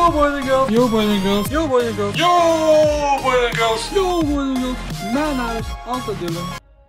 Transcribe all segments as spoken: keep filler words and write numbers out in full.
Yo boys and girls. Yo boys and girls. Yo boys and girls. Yo boys and girls. Yo boys and girls. Mijn naam is altijd Dylan.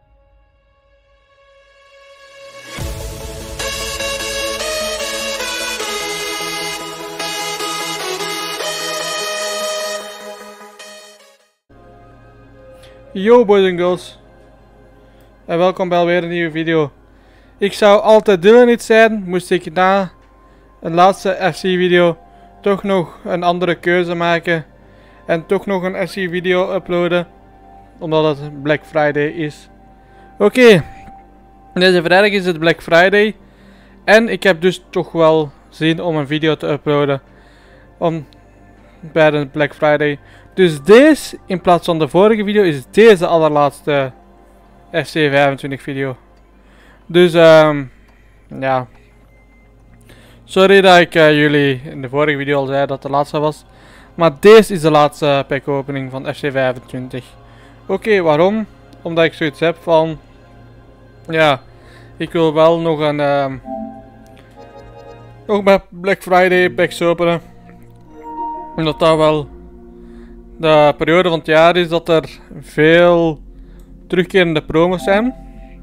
Yo boys and girls. En welkom bij alweer een nieuwe video. Ik zou altijd Dylan niet zijn, moest ik na een laatste F C video toch nog een andere keuze maken. En toch nog een F C video uploaden. Omdat het Black Friday is. Oké. Okay. Deze vrijdag is het Black Friday. En ik heb dus toch wel zin om een video te uploaden. Om bij de Black Friday. Dus deze, in plaats van de vorige video, is deze allerlaatste F C vijfentwintig video. Dus, um, ja. Sorry dat ik uh, jullie in de vorige video al zei dat het de laatste was. Maar deze is de laatste pack opening van F C vijfentwintig. Oké, okay, waarom? Omdat ik zoiets heb van... Ja, ik wil wel nog een... Um, nog bij Black Friday packs openen. Omdat dat wel... de periode van het jaar is dat er veel terugkerende promos zijn.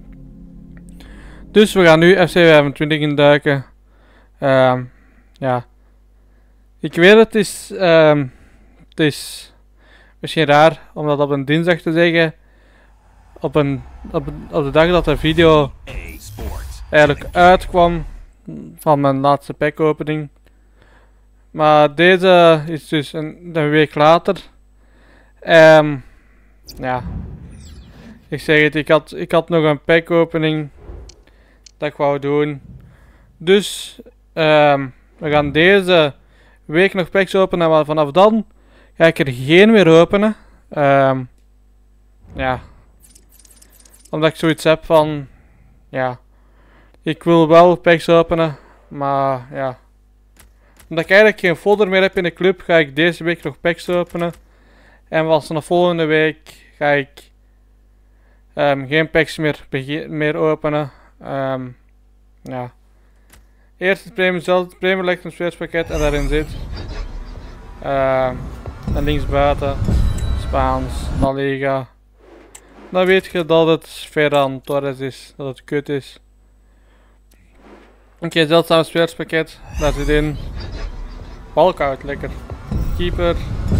Dus we gaan nu F C vijfentwintig induiken. Um, ja. Ik weet het is, um, het is misschien raar om dat op een dinsdag te zeggen. Op, een, op, een, op de dag dat de video eigenlijk uitkwam van mijn laatste pack opening. Maar deze is dus een, een week later. Um, ja. Ik zeg het, ik had, ik had nog een pack opening dat ik wou doen. Dus um, we gaan deze week nog packs openen, maar vanaf dan ga ik er geen meer openen. Um, ja. Omdat ik zoiets heb van, ja, ik wil wel packs openen, maar ja. Omdat ik eigenlijk geen folder meer heb in de club, ga ik deze week nog packs openen. En van de volgende week ga ik um, geen packs meer, meer openen. Um, ja. Eerst het premium zelf, het premium Legends spelerspakket en daarin zit. Uh, en linksbuiten Spaans, La Liga. Dan weet je dat het Ferran Torres is, dat het kut is. Oké, okay, zeldzaam spelerspakket, daar zit in. Walkout, lekker. Keeper.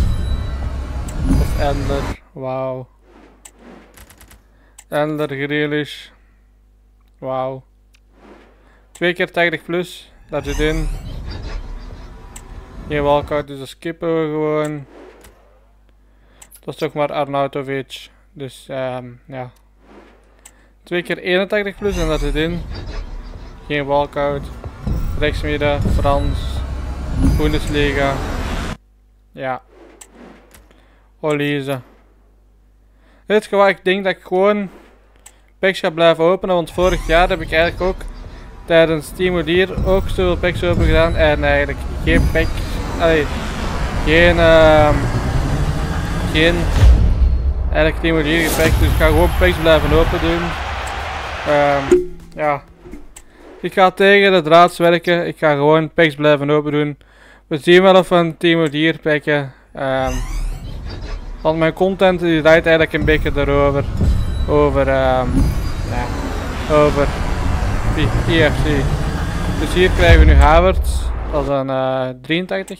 Of Endler, wauw. Endler, Grealish. Wauw. Twee keer tachtig plus, daar zit in. Geen walkout, dus dat skippen we gewoon. Dat is toch maar Arnautovic. Dus um, ja. Twee keer eenentachtig plus en daar zit in. Geen walkout. Rechtsmidden, Frans. Bundesliga. Ja. Olise. Weet je wat, ik denk dat ik gewoon packs ga blijven openen, want vorig jaar heb ik eigenlijk ook tijdens Team hier ook zoveel packs open gedaan en eigenlijk geen packs, allee, geen, uh, geen eigenlijk Team hier gepackt, dus ik ga gewoon packs blijven open doen. Um, ja, ik ga tegen de draads werken, ik ga gewoon packs blijven open doen. We zien wel of we een Team hier packen. Um, Want mijn content die draait eigenlijk een beetje erover. Over, um, ja, over I F C. Dus hier krijgen we nu Havertz. Dat is een uh, drieëntachtig.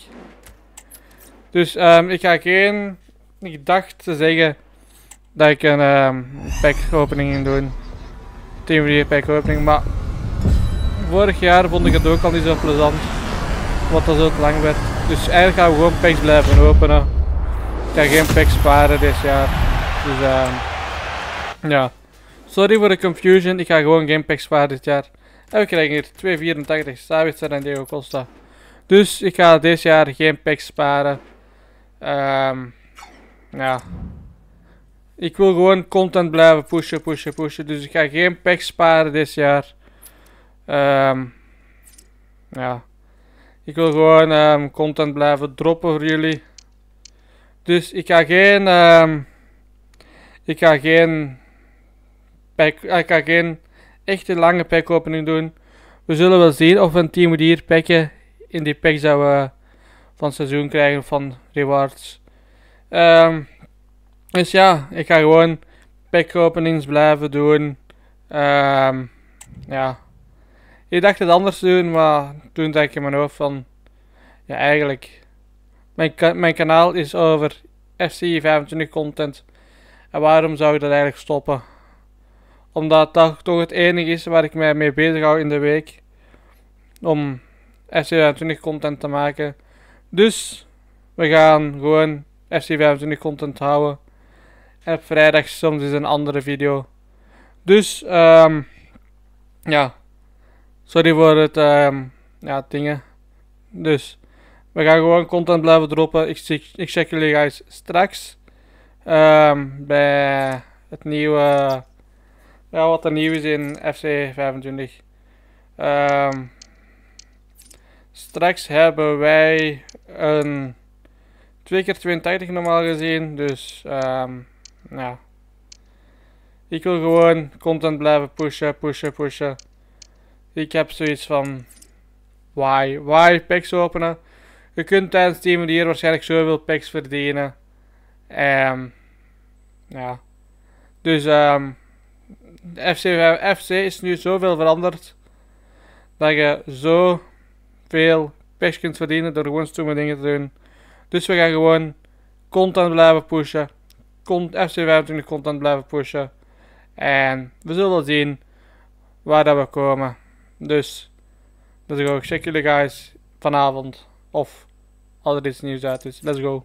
Dus um, ik ga geen... Ik dacht te zeggen dat ik een um, pack opening ging doen. Team vier pack opening. Maar vorig jaar vond ik het ook al niet zo plezant. Omdat dat zo te lang werd. Dus eigenlijk gaan we gewoon packs blijven openen. Ik ga geen packs sparen dit jaar. Dus uh, ja. Sorry voor de confusion. Ik ga gewoon geen packs sparen dit jaar. En we krijgen hier twee vierentachtig Savitzer en Diego Costa. Dus ik ga dit jaar geen packs sparen. Um, ja. Ik wil gewoon content blijven pushen, pushen, pushen. Dus ik ga geen packs sparen dit jaar. Um, ja. Ik wil gewoon um, content blijven droppen voor jullie. Dus ik ga geen, um, ik ga geen, pack, ik ga geen echte lange pack opening doen. We zullen wel zien of we een team hier packen in die packs dat we van het seizoen krijgen van rewards. Um, dus ja, ik ga gewoon pack openings blijven doen. Um, ja. Ik dacht het anders te doen, maar toen dacht ik in mijn hoofd van... Ja, eigenlijk... Mijn, ka mijn kanaal is over F C vijfentwintig content. En waarom zou ik dat eigenlijk stoppen? Omdat dat toch het enige is waar ik mij mee bezig hou in de week. Om F C vijfentwintig content te maken. Dus we gaan gewoon F C vijfentwintig content houden. En op vrijdag soms is een andere video. Dus um, ja. Sorry voor het um, ja, dingen. Dus we gaan gewoon content blijven droppen. Ik, ik check jullie guys straks. Um, bij het nieuwe. Ja, wat er nieuw is in F C vijfentwintig. Um, straks hebben wij een twee keer tweeëntachtig normaal gezien. Dus um, ja. Ik wil gewoon content blijven pushen, pushen, pushen. Ik heb zoiets van... Why? Why packs openen? Je kunt tijdens Team of the Year waarschijnlijk zoveel packs verdienen. Um, ja. Dus um, F C, F C is nu zoveel veranderd. Dat je zo veel packs kunt verdienen door gewoon stomme dingen te doen. Dus we gaan gewoon content blijven pushen. Con F C vijfentwintig content blijven pushen. En we zullen zien waar dat we komen. Dus, let's go. Check jullie guys vanavond. Of als er iets nieuws uit is. Let's go.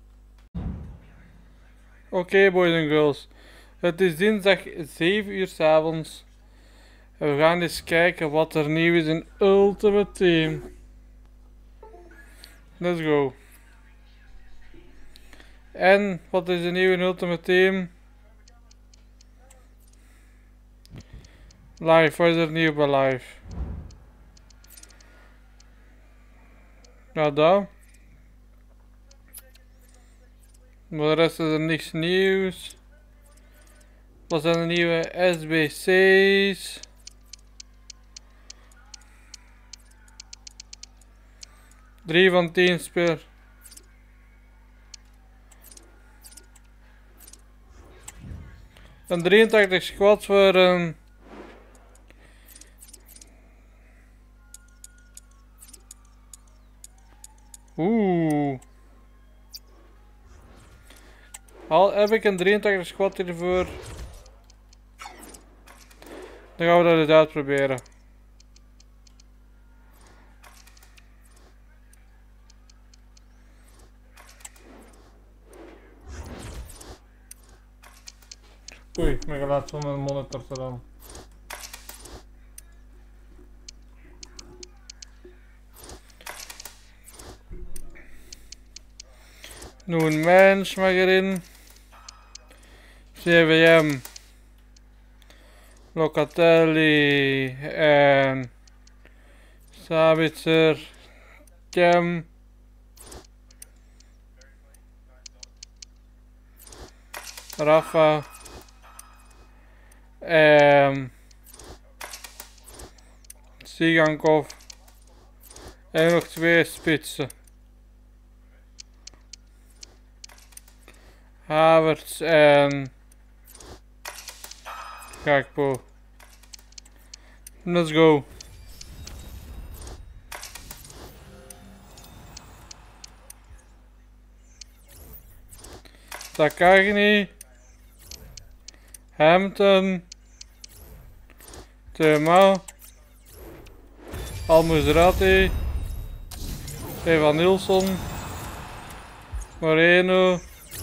Oké okay, boys en girls. Het is dinsdag zeven uur 's avonds. En we gaan eens kijken wat er nieuw is in Ultimate Team. Let's go. En wat is er nieuw in Ultimate Team? Live, wat is er nieuw bij live? Nou daar. Voor de rest is er niks nieuws. Wat zijn de nieuwe S B C's? drie van tien speel. Een drieëntachtig squad voor een... Oeh. Al heb ik een drieëntachtig squad hiervoor. Dan gaan we dat eens uitproberen. Oei, mijn geluid van mijn monitor dan. Nu een mens mag erin. C V M. Locatelli en Sabitzer. Cam. Rafa. En Sigankov. En nog twee spitsen. Havertz en Gakpo. Let's go. Takagni. Hampton. Thema. Almuzrati. Evan Nilsson. Moreno.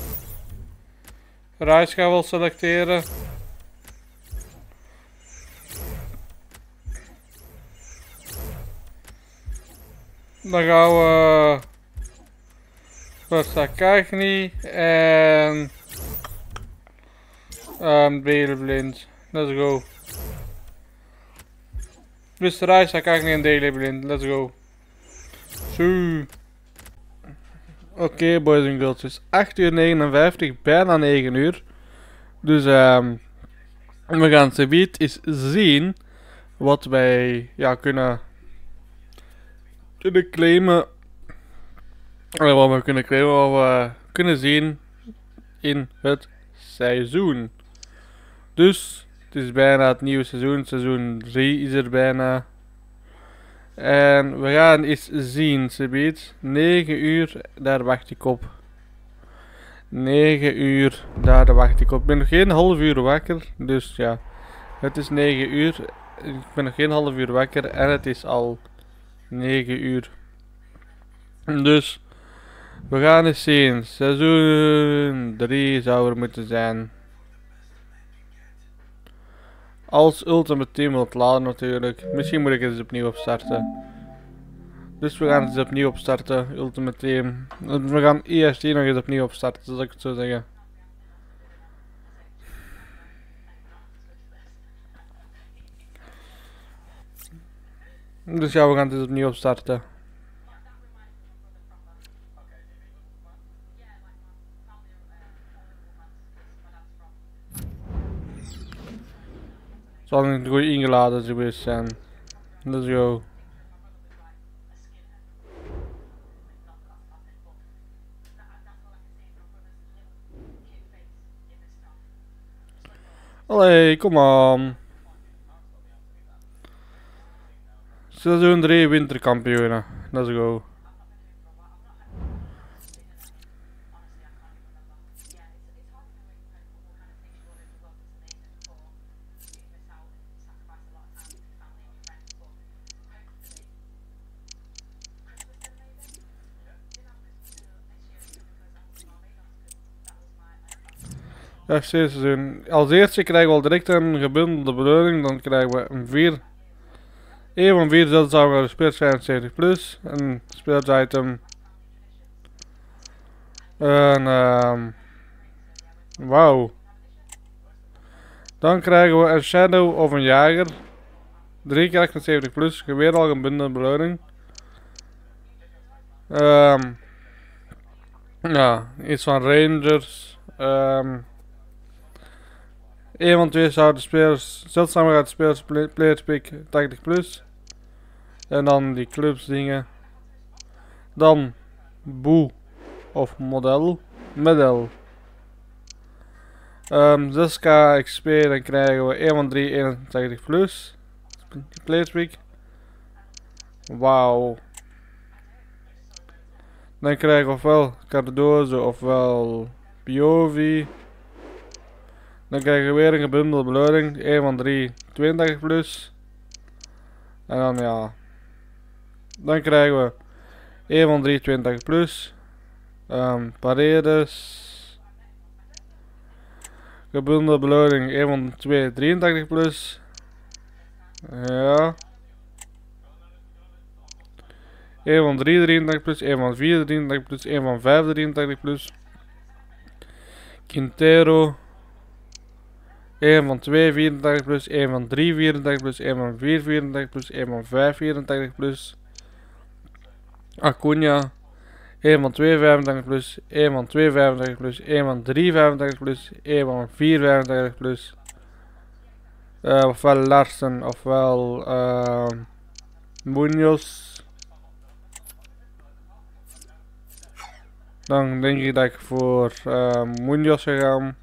Rice gaan we wel selecteren. Dan gaan we voor Sakagni en um, Blind. Let's go. Dus Rice, Sakagni en Daily Blind. Let's go. Zo. Oké okay, boys en girls, het is acht uur negenenvijftig, bijna negen uur. Dus um, we gaan zometeen eens zien wat wij ja, kunnen, kunnen claimen En wat we kunnen krijgen, wat we kunnen zien in het seizoen. Dus het is bijna het nieuwe seizoen, seizoen drie is er bijna. En we gaan eens zien, subiet. negen uur, daar wacht ik op. negen uur, daar wacht ik op. Ik ben nog geen half uur wakker, dus ja. Het is negen uur. Ik ben nog geen half uur wakker en het is al negen uur. Dus we gaan eens zien. Seizoen drie zou er moeten zijn. Als Ultimate Team wilt laden natuurlijk. Misschien moet ik het eens opnieuw opstarten. Dus we gaan het eens opnieuw opstarten. Ultimate Team. We gaan E S T nog eens opnieuw opstarten, zal ik het zo zeggen. Dus ja, we gaan het eens opnieuw opstarten. Zal een goed ingeladen geweest zijn. Let's go. Allee, kom aan. Seizoen drie winterkampioenen. Let's go. F C seizoen. Als eerste krijgen we al direct een gebundelde beloning. Dan krijgen we een vier. een van vier zeldzame gespeeld vijfenzeventig plus. Een speelsitem. En um, wauw. Dan krijgen we een shadow of een jager. drie keer achtenzeventig plus. Weer al een gebundelde beloning. Um, ja, iets van rangers. Um, een van twee zouden spelers, zeldzaam gaat spelers players pick tachtig plus. En dan die clubs dingen. Dan boe of model. Medal. Um, zes k X P, dan krijgen we een van drie eenentachtig plus. Players pick. Wauw. Dan krijgen we ofwel Cardozo ofwel Piovi. Dan krijgen we weer een gebundelde beloning. een van drie tweeëntachtig plus. En dan ja. Dan krijgen we een van drie tweeëntachtig plus. Um, Paredes. Gebundelde beloning een van twee drieëntachtig plus. Ja. een van drie drieëntachtig plus. een van vier drieëntachtig plus. een van vijf drieëntachtig plus. Quintero. een van twee vierentachtig plus, een van drie vierentachtig plus, een van vier vierentachtig plus, een van vijf vierentachtig plus. Acuna. een van twee vijfentachtig plus, een van twee vijfentachtig plus, een van drie vijfentachtig plus, een van vier vijfentachtig plus. Uh, ofwel Larsen ofwel uh, Munoz. Dan denk ik dat ik voor uh, Munoz ga gaan.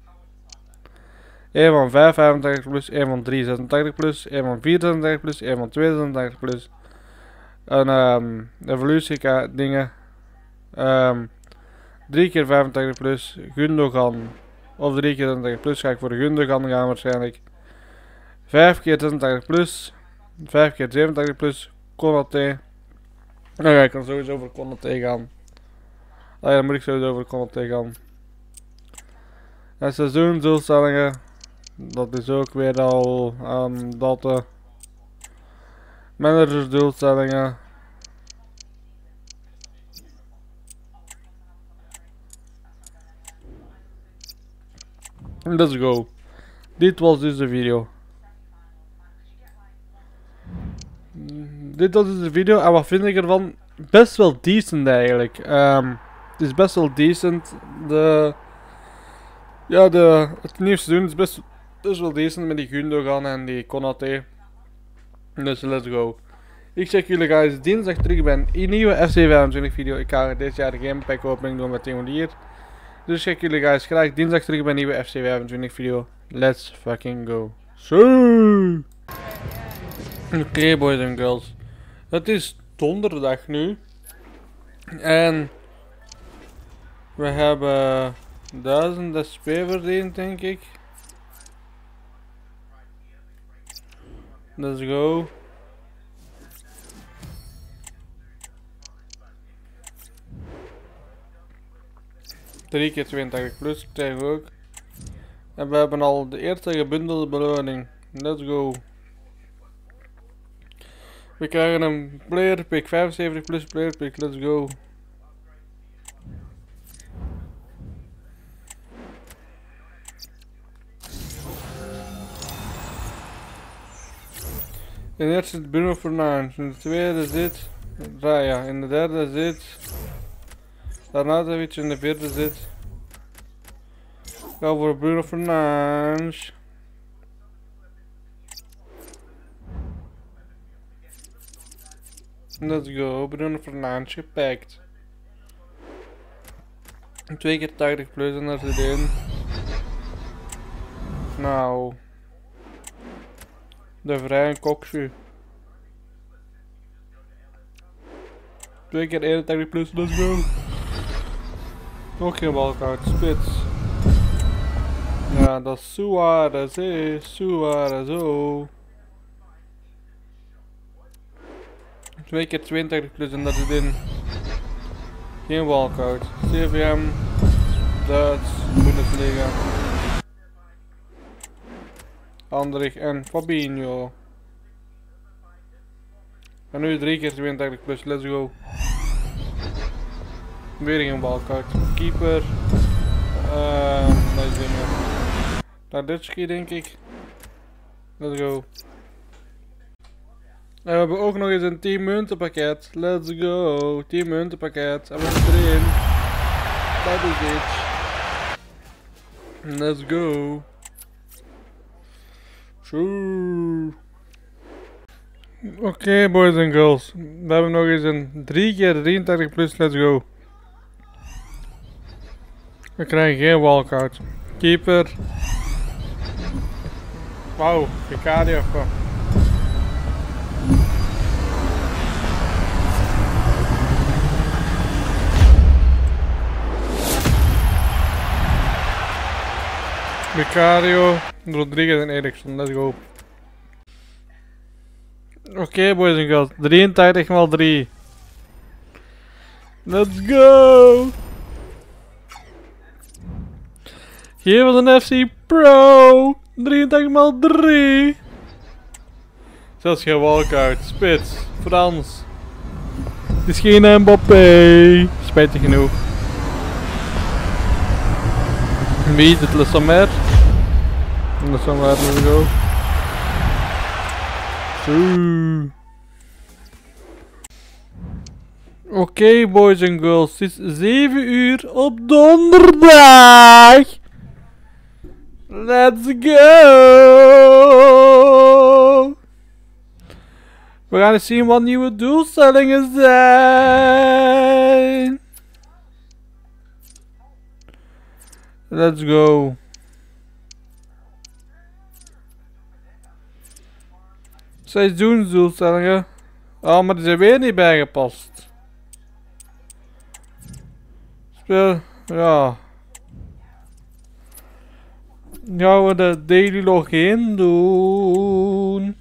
een van vijf vijfentachtig plus, een van drie zesentachtig plus, een van vier zesentachtig plus, een van twee zesentachtig plus. En um, evolutie dingen. Um, drie keer vijfentachtig plus, Gundogan. Of drie keer zesentachtig plus ga ik voor de Gundogan gaan waarschijnlijk. vijf keer zesentachtig plus, vijf keer zevenentachtig plus, Konaté. Nou ja, ik kan sowieso voor Konaté gaan. Ah ja, dan moet ik sowieso voor Konaté gaan. En seizoensdoelstellingen. Dat is ook weer al um, dat de managersdoelstellingen. Let's go. Dit was dus de video. Dit was dus de video en wat vind ik ervan? Best wel decent eigenlijk. Um, het is best wel decent. De, ja, de, het nieuwe seizoen is best, best wel decent met die Gundogan en die Konaté. Dus let's go. Ik zeg jullie guys dinsdag terug bij een nieuwe F C vijfentwintig video. Ik ga dit jaar geen pack opening doen met Team Lier. Dus ik zeg jullie guys graag dinsdag terug bij een nieuwe F C vijfentwintig video. Let's fucking go. So. Oké okay, boys en girls. Het is donderdag nu. En we hebben duizend S P verdiend denk ik. Let's go. drie keer tweeëntachtig plus krijgen we ook. En we hebben al de eerste gebundelde beloning. Let's go. We krijgen een player pick, vijfenzeventig plus player pick, let's go. In de eerste is Bruno Fernandes, in de tweede is dit Raya, in de derde is dit Arnautovic, in de vierde zit. Ga voor Bruno Fernandes. Let's go, Bruno Fernandes gepakt. Twee keer tachtig plus en daar zit in. Nou. De vrije koksu. Twee keer eenentachtig plus, let's go. Nog geen balkoud, spits. Ja, dat is Suarez, hé, Suarez, oh. Twee keer tweeëntachtig plus en dat zit in. Geen walkout. C V M, Duits, Bundesliga. Andrich en Fabinho. En nu drie keer tweeëntachtig plus, let's go. Weer geen walkout. Keeper. Uh, dat is niet meer. Taditski denk ik. Let's go. En we hebben ook nog eens een tien muntenpakket. Let's go. tien muntenpakket. En we hebben erin. Dat is het. Let's go. Oké okay, boys en girls. We hebben nog eens een drie keer drieëntachtig plus. Let's go. We krijgen geen walkout. Keeper. Wauw, Vicario. Vicario, Rodriguez en Eriksson, let's go. Oké okay, boys en girls, drieëntachtig maal drie. Let's go! Geef ons een F C Pro! drieëntachtig maal drie! Zelfs geen walkout, spits, Frans. Het is geen Mbappé, spijtig genoeg. Wie is het? Le Sommer? Le Sommer, let's go. Oké okay, boys en girls, het is zeven uur op donderdag. Let's go. We gaan eens zien wat nieuwe doelstellingen zijn. Let's go. Seizoensdoelstellingen. Oh, maar die zijn weer niet bijgepast. Speel, ja. Gaan we de daily login doen.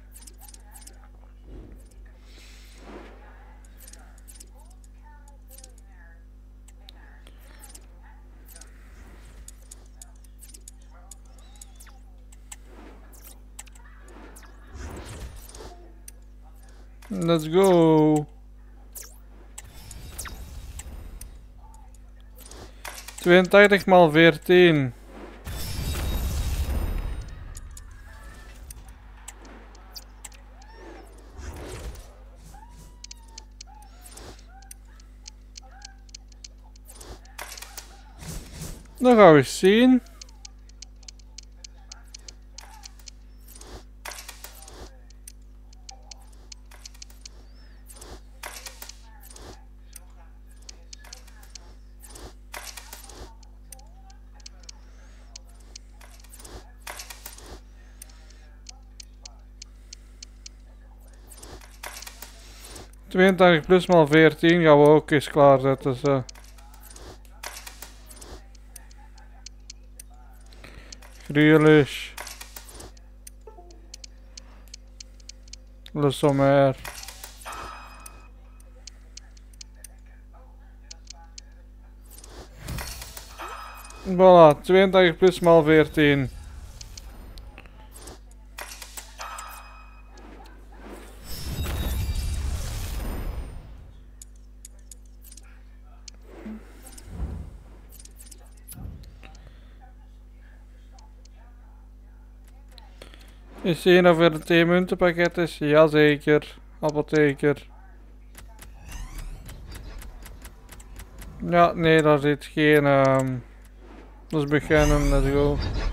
Let's go. tweeëntachtig maal veertien. Dan gaan we eens zien. tweeëntwintig plus maal veertien gaan we ook eens klaarzetten. Zo. Grealish. Le Sommer. Voilà, tweeëntwintig plus maal veertien. Is hier nog weer een twee muntenpakket is? Jazeker. Apotheker. Ja, nee, daar zit geen... Um, dat is beginnen, let's go.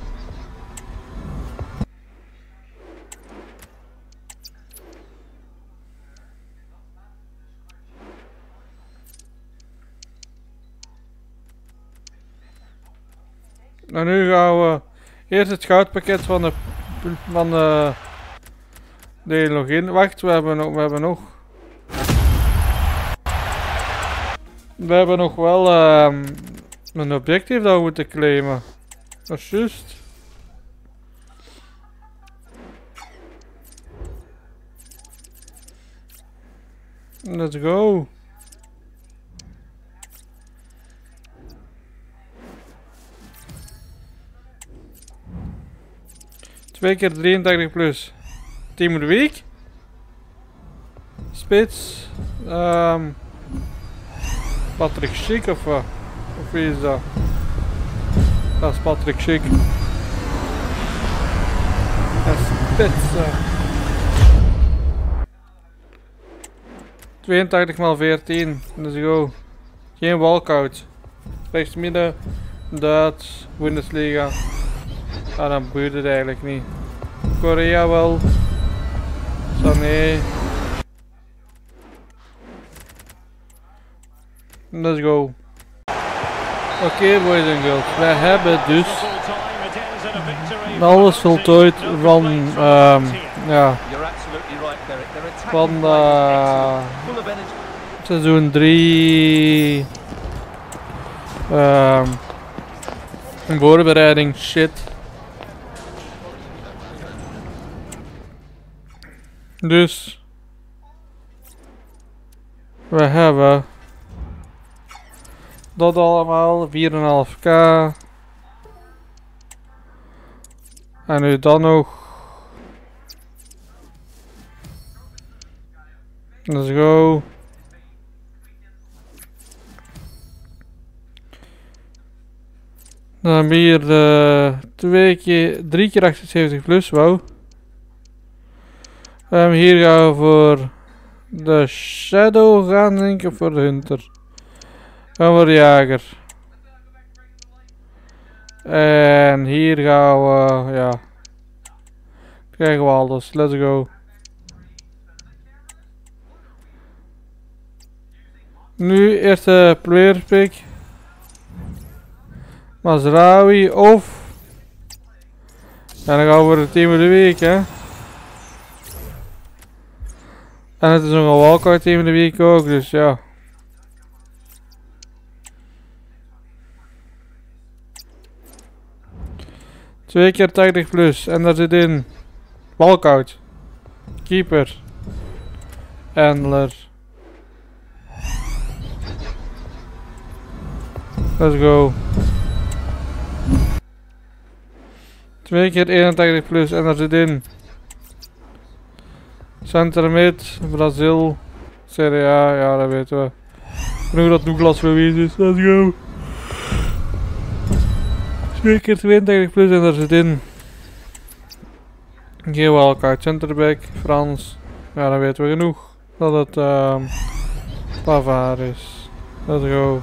En nu gaan we eerst het goudpakket van de van de, de login. Wacht, we hebben nog, we hebben nog. We hebben nog wel um, een objectief dat we moeten claimen. Dat is juist. Let's go. twee keer drieëntachtig plus. Team of the week. Spits. Um, Patrick Schick of wat? Of wie is dat? Dat is Patrick Schick. Dat is spits. Uh. tweeëntachtig maal veertien. Let's go. Geen walkout. Rechts midden. Duits. Bundesliga. Ah, dan boeit het eigenlijk niet. Korea wel. Sané. Let's go. Oké, okay, boys en girls. Wij hebben dus alles voltooid van um, ja, van uh, seizoen drie um, voorbereiding shit. Dus we hebben dat allemaal, vier komma vijf k. En nu dan nog. Let's go. Dan hebben we hier de twee keer, drie keer achtenzeventig plus, wow. Um, hier gaan we voor de Shadow gaan, denk ik, of voor de Hunter. Gaan we voor de Jager. En hier gaan we, ja. Krijgen we alles, let's go. Nu eerste player pick. Mazraoui of. En dan gaan we voor de team of de week, hè. En het is nog een walkout team of de week ook, dus ja. Twee keer tachtig plus en daar zit in walkout, keeper, handler. Let's go. Twee keer eenentachtig plus en daar zit in center mid, Brazil, Serie A, ja dat weten we. Genoeg dat Douglas verwezen is, let's go. Twee keer tweeëntachtig plus en daar zit in geen walkout, centerback, Frans, ja dan weten we genoeg dat het uh, Pavard is. Let's go.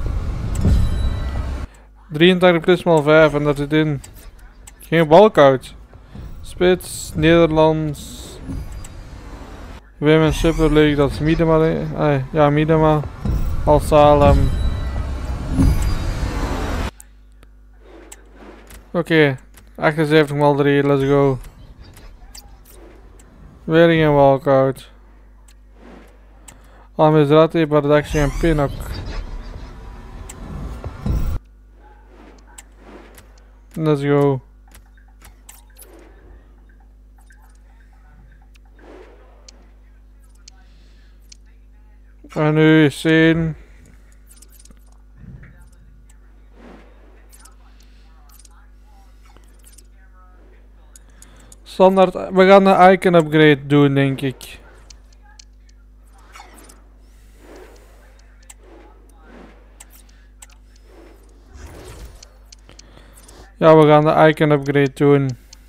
drieëntachtig plus maal vijf en daar zit in geen walkout. Spits, Nederlands, Women's Super League, dat is Miedema, eh, ja Miedema, Al Salem. Oké, okay, achtenzeventig maal drie, let's go. Weer geen walkout. Amizrati, Bardakje en Pinok. Let's go. En nu zien. Standaard, we gaan een icon upgrade doen, denk ik. Ja, we gaan de icon upgrade doen.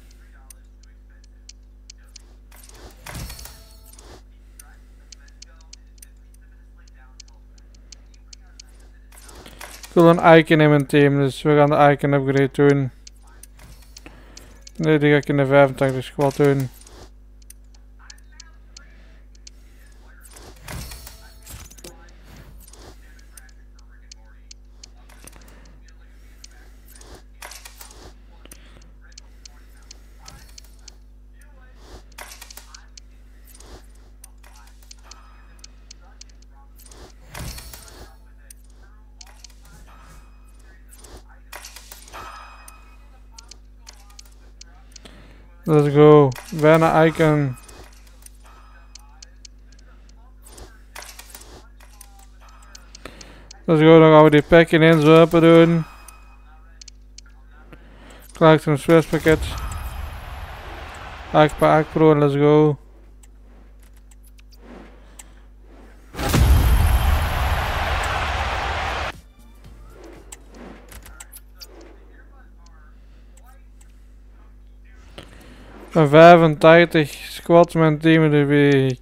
Ik wil een icon in mijn team, dus we gaan de icon upgrade doen. Nee, die ga ik in de vijfentachtig squad doen. Let's go. Bijna icon. Let's go, dan gaan we die pack ineens open doen. Klaar een Swiss pakket. Haak per Haak Pro, let's go. Een vijfentachtig squad met team in de week.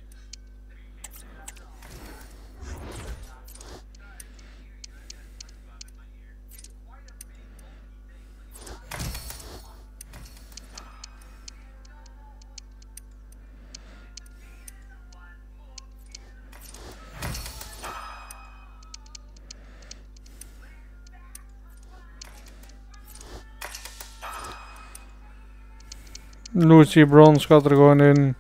Lucy Bronze gaat er gewoon in.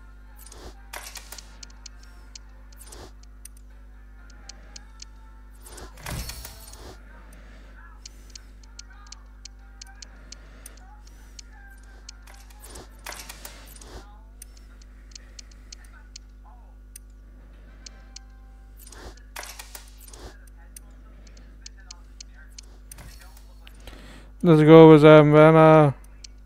Let's go, we zijn bijna.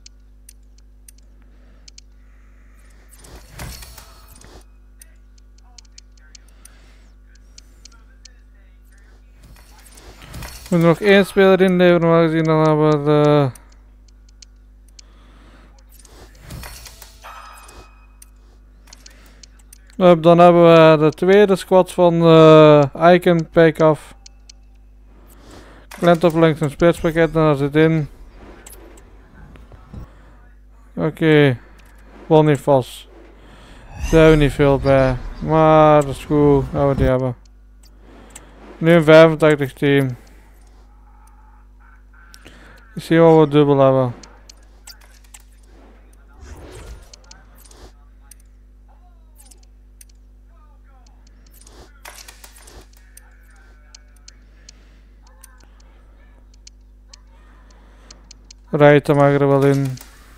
We moeten nog één speler inleveren, normaal gezien dan hebben we de... Uh, dan hebben we de tweede squad van de uh, Icon Pack af. Klent op links een splitspakket en daar zit in. Oké, okay. Wel niet vast. Daar hebben we niet veel bij, maar dat is goed, gaan we die hebben. Nu een vijfentachtig team. Ik zie wel wat dubbel hebben. Rijten mag er wel in.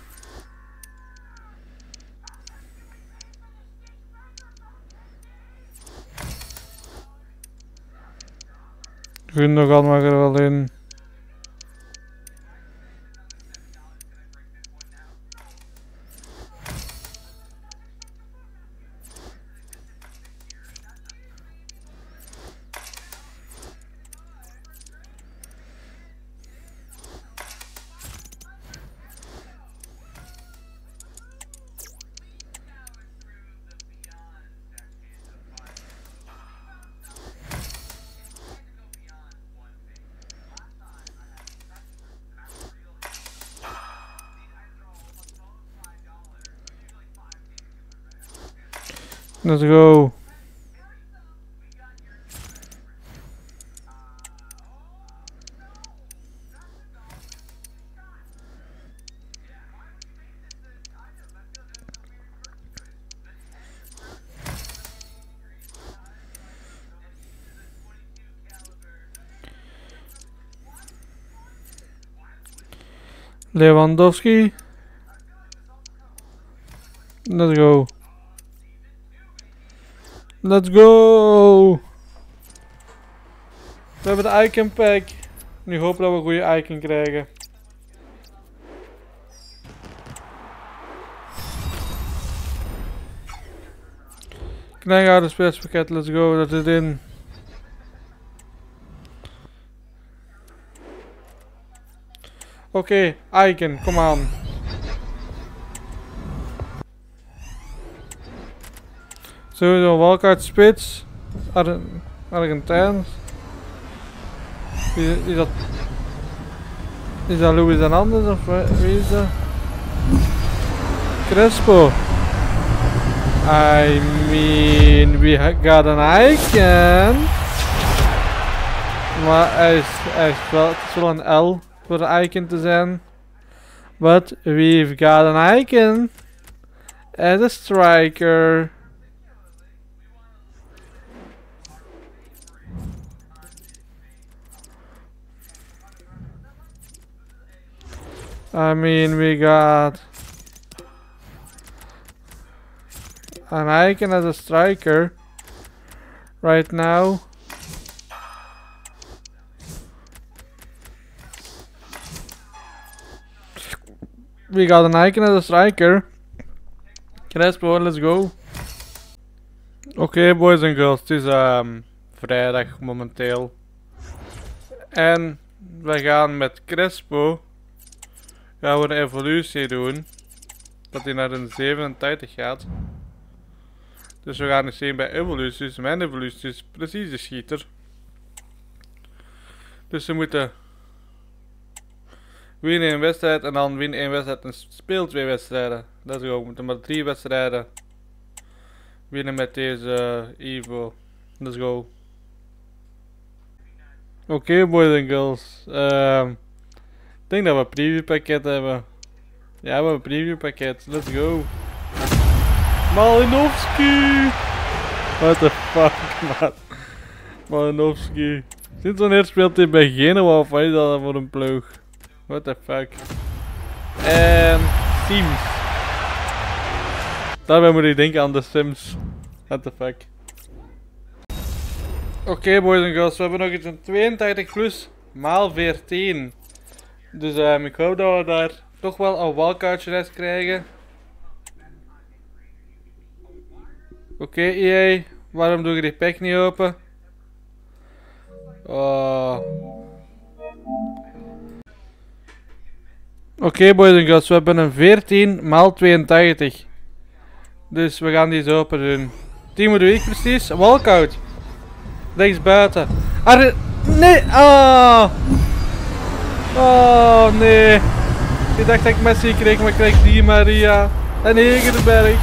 Gundogan mag er wel in. Let's go. Lewandowski. Let's go. Let's go. We hebben de icon pack. Nu hopen dat we een goede icon krijgen. Knijgouden speelspakket, let's go, dat zit in. Oké, okay, icon, kom aan. Sowieso Walkout spits. Ar Argentijns. Is, is dat... Is dat Luis Hernandez of wie is dat? Crespo. I mean, we got an icon. Maar hij is, hij is wel, het is wel een L voor de icon te zijn. But we've got an icon. As a striker. I mean, we got an icon as a striker right now. We got an icon as a striker. Crespo, let's go. Oké, okay, boys en girls, het is um, vrijdag momenteel. En we gaan met Crespo gaan we een evolutie doen. Dat hij naar een zevenentachtig gaat. Dus we gaan eens zien bij evoluties. Mijn evolutie is precies de schieter. Dus we moeten winnen een wedstrijd en dan winnen één wedstrijd en speel twee wedstrijden. Dat is ook. We moeten maar drie wedstrijden winnen met deze uh, Evo. Let's go. Oké, okay, boys en girls. Uh, ik denk dat we een preview pakket hebben. Ja, we hebben een preview pakket. Let's go. Malinovski! What the fuck, man. Malinovski. Sinds wanneer speelt hij bij Genoa of wat is dat voor een ploeg? What the fuck. En Sims. Daarbij moet ik denken aan de Sims. What the fuck. Oké, okay, boys en girls, we hebben nog eens een tweeëntachtig plus maal veertien. Dus um, ik hoop dat we daar toch wel een walkoutje rest krijgen. Oké, okay, E A, waarom doe je die pack niet open? Oh. Oké, okay, boys en girls, we hebben een veertien maal tweeëntachtig. Dus we gaan die zo open doen. Team of the week precies, walkout. Rechts buiten. Arre nee, ah. Oh nee. Ik dacht dat ik Messi kreeg, maar ik kreeg Di Maria en Hegerberg.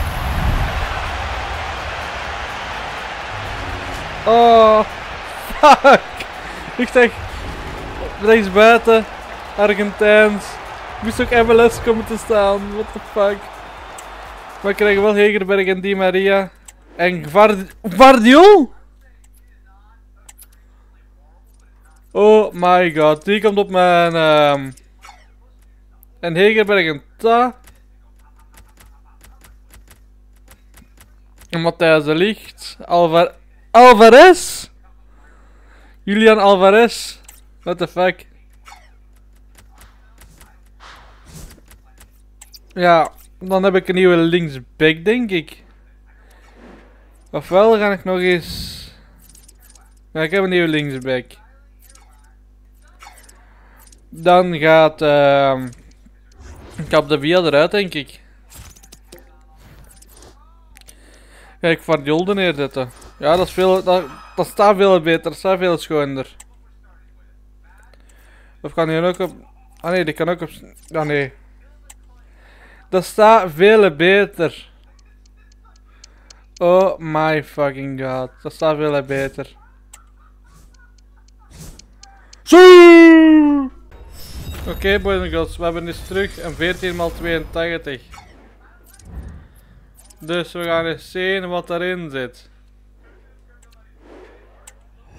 Oh, fuck. Ik zeg, rechts buiten, Argentijns. Ik moest ook M L S komen te staan, what the fuck. Maar ik krijg wel Hegerberg en Di Maria. En Gvardiol? Oh my god, die komt op mijn... Um, en Hegerberg en Ta. En Matthijs de Ligt. Alvar Alvarez? Julian Alvarez? What the fuck? Ja, dan heb ik een nieuwe linksback, denk ik. Ofwel ga ik nog eens... Ja, ik heb een nieuwe linksback. Dan gaat... Uh, ik heb de Via eruit, denk ik. Ga ik Vardiol neerzetten. Ja, dat is veel... Dat, dat staat veel beter. Dat staat veel schoner. Of kan hij ook op... Ah nee, die kan ook op... Ah nee. Dat staat veel beter. Oh my fucking god. Dat staat veel beter. Oké, okay, boys en girls, we hebben dus terug een veertien maal tweeëntachtig. Dus we gaan eens zien wat erin zit.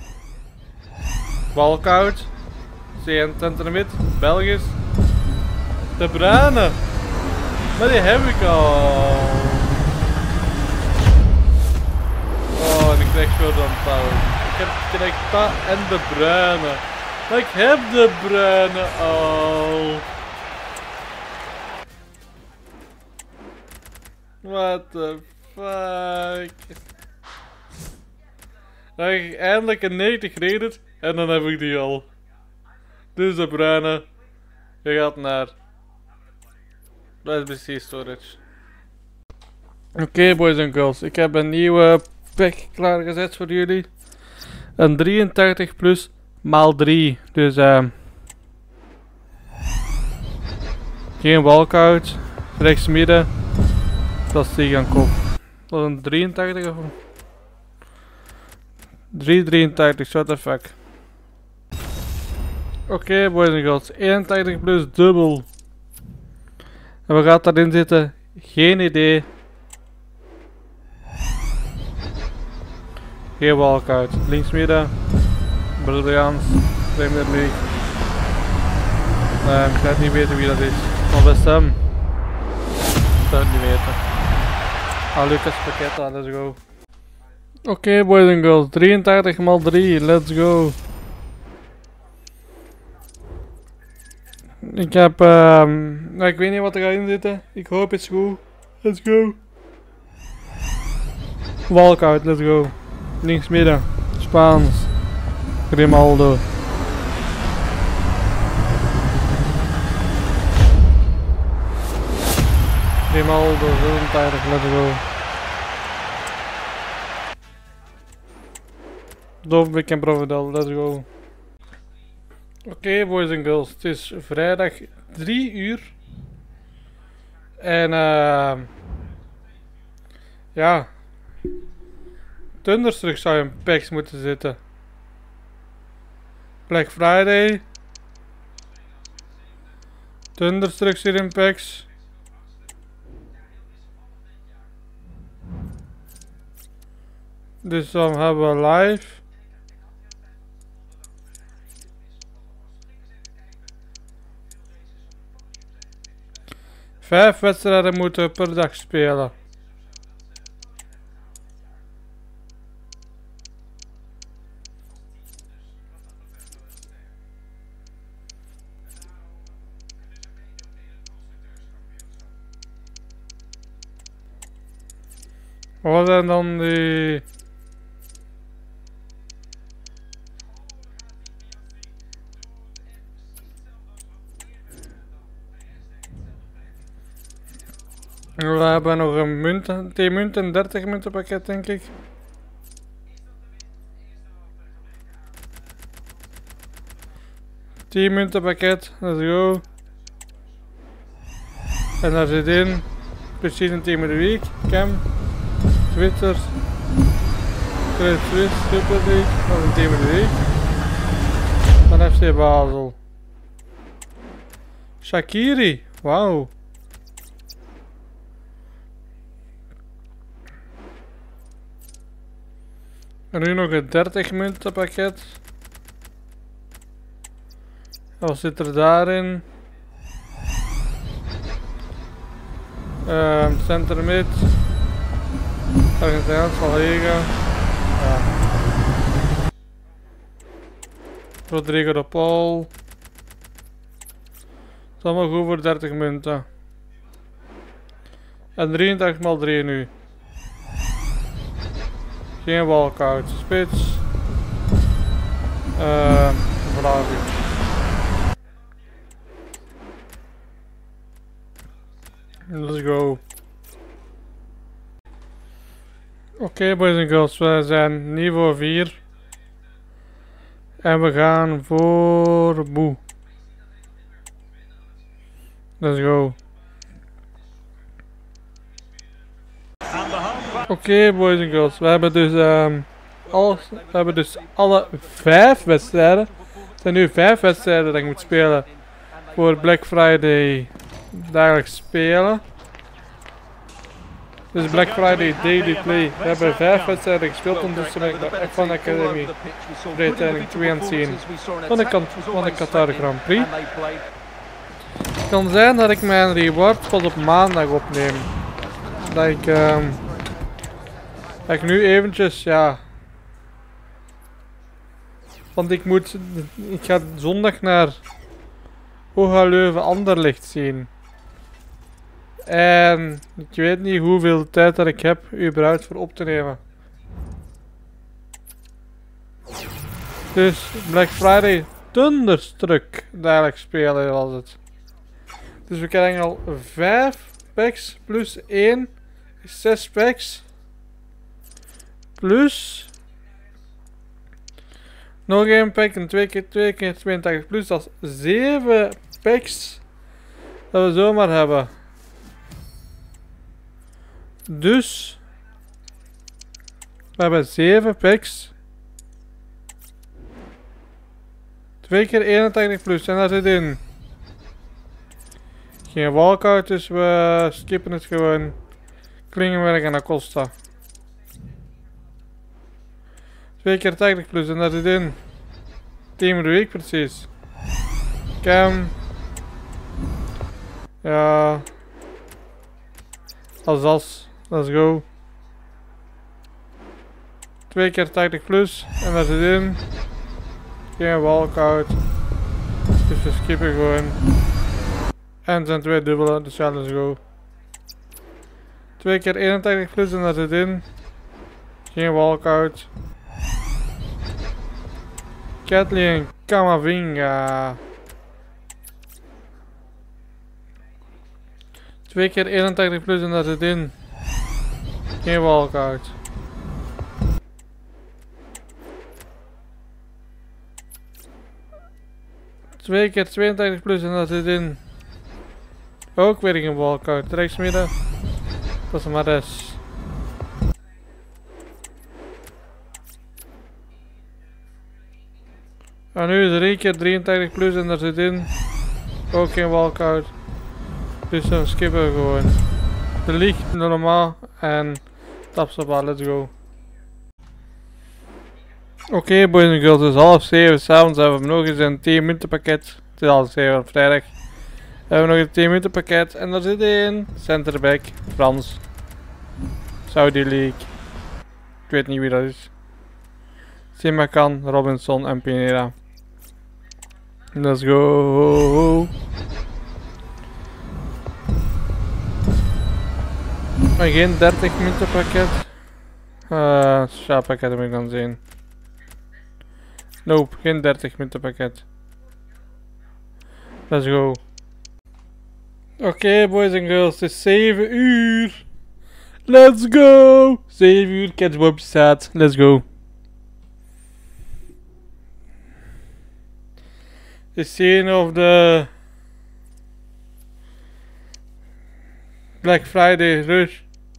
Walkout. C N centimeter, Belgisch. De bruine. Maar die heb ik al. Oh, en ik krijg zo dan pauw. Ik heb direct pa en de bruine. Maar ik heb de bruine al. What the fuck. Dan heb ik eindelijk een negentig rated en dan heb ik die al. Dus de bruine. Je gaat naar U S B C storage. Oké okay, boys en girls, ik heb een nieuwe pack klaargezet voor jullie. Een drieëntachtig plus maal drie. Dus uh, geen walkout. Rechts midden. Dat is die aan kop. Dat is een drieëntachtig of drie drieëntachtig, what the fuck. Oké okay, boys en girls, eenentachtig plus dubbel. En wat gaat daarin zitten? Geen idee. Geen walkout. Links midden. Braziliaans. Premier League. Uh, ik ga het niet weten wie dat is. Maar best hem. Ik zou het niet weten. Ah, Lucas Paqueta, let's go. Oké okay, boys en girls, drieëntachtig maal drie, let's go. Ik heb, um, nou, ik weet niet wat er gaat in zitten. Ik hoop het is goed. Let's go. Walkout, let's go. Links midden. Spaans. Grimaldo. Grimaldo, zevenentachtig, let's go. Dovbik en Providel, let's go. Oké okay, boys en girls, het is vrijdag drie uur. En uh, ja, Thunderstruck zou in packs moeten zitten. Black Friday. Thunderstruck zit in packs. Dus dan hebben we live. Vijf wedstrijden moeten per dag spelen. Wat zijn dan die... We hebben nog een munt, tien munten en dertig munten pakket denk ik. tien munten pakket, let's go. En daar zit in, precies een team of the week, Cam, Twitter, Credit Suisse, Super League, nog een team of the week. Dan F C Basel. Shaqiri, wauw. En nu nog een dertig munten pakket. Wat zit er daarin? Um, center mid. Argentijns, Vallega. Ja. Rodrigo de Paul. Dat is allemaal goed voor dertig munten. En drieëntachtig maal drie nu. Geen walkout. Spits. Uh, Vlavi. Let's go. Oké okay, boys en girls, we zijn niveau vier. En we gaan voor Boe. Let's go. Oké okay, boys en girls, we hebben dus um, alles, we hebben dus alle vijf wedstrijden. Het zijn nu vijf wedstrijden dat ik moet spelen voor Black Friday dagelijks spelen. Dus Black Friday Daily Play. We hebben vijf wedstrijden gespeeld ondertussen met de F one Academy. Uiteindelijk twee aan het zien van de, van de Qatar Grand Prix. kan zijn dat ik mijn reward pas op maandag opneem. Dat ik, um, dat ik nu eventjes, ja. Want ik moet, ik ga zondag naar Oga Leuven Anderlecht zien. En ik weet niet hoeveel tijd dat ik heb überhaupt voor op te nemen. Dus Black Friday Thunderstruck dadelijk spelen was het. Dus we krijgen al vijf packs plus één is zes packs. Plus nog één pack en twee keer twee keer tweeëntachtig plus. Dat is zeven packs dat we zomaar hebben. Dus we hebben zeven packs. twee keer eenentachtig plus en daar zit in. Geen walkout, dus we skippen het gewoon. Klingenwerk en Acosta. twee keer tachtig plus en daar zit in. Team of the week precies. Cam. Ja. Azaz. Let's go. twee keer tachtig plus en daar zit in. Geen walkout. Dus we skippen gewoon. En het zijn twee dubbele, dus ja, let's go. twee keer eenentachtig plus en daar zit in. Geen walkout. Kathleen Kamavinga. twee keer eenentachtig plus en daar zit in. Geen walkout. twee keer tweeëntachtig plus en daar zit in. Ook weer geen walkout. Rechtsmidden. Dat is maar des. En nu is drie keer drieëntachtig plus en daar zit in. Ook geen walkout. Dus dan skippen we gewoon. De licht normaal en tapsaba, let's go. Oké okay, boys en girls, het is half zeven s'avonds hebben we nog eens een tien minuten pakket. Het is half zeven op vrijdag. We hebben nog een tien minuten pakket en daar zit in centerback, Frans. Saudi League. Ik weet niet wie dat is. Simakan, Robinson en Pineda. Let's go. Maar geen dertig minuten pakket. Uh, ja, pakket heb ik dan zien. Nope, geen dertig minuten pakket. Let's go. Oké okay, boys en girls, het is zeven uur. Let's go. zeven uur, catchbob staat. Let's go. The scene of the Black Friday rush.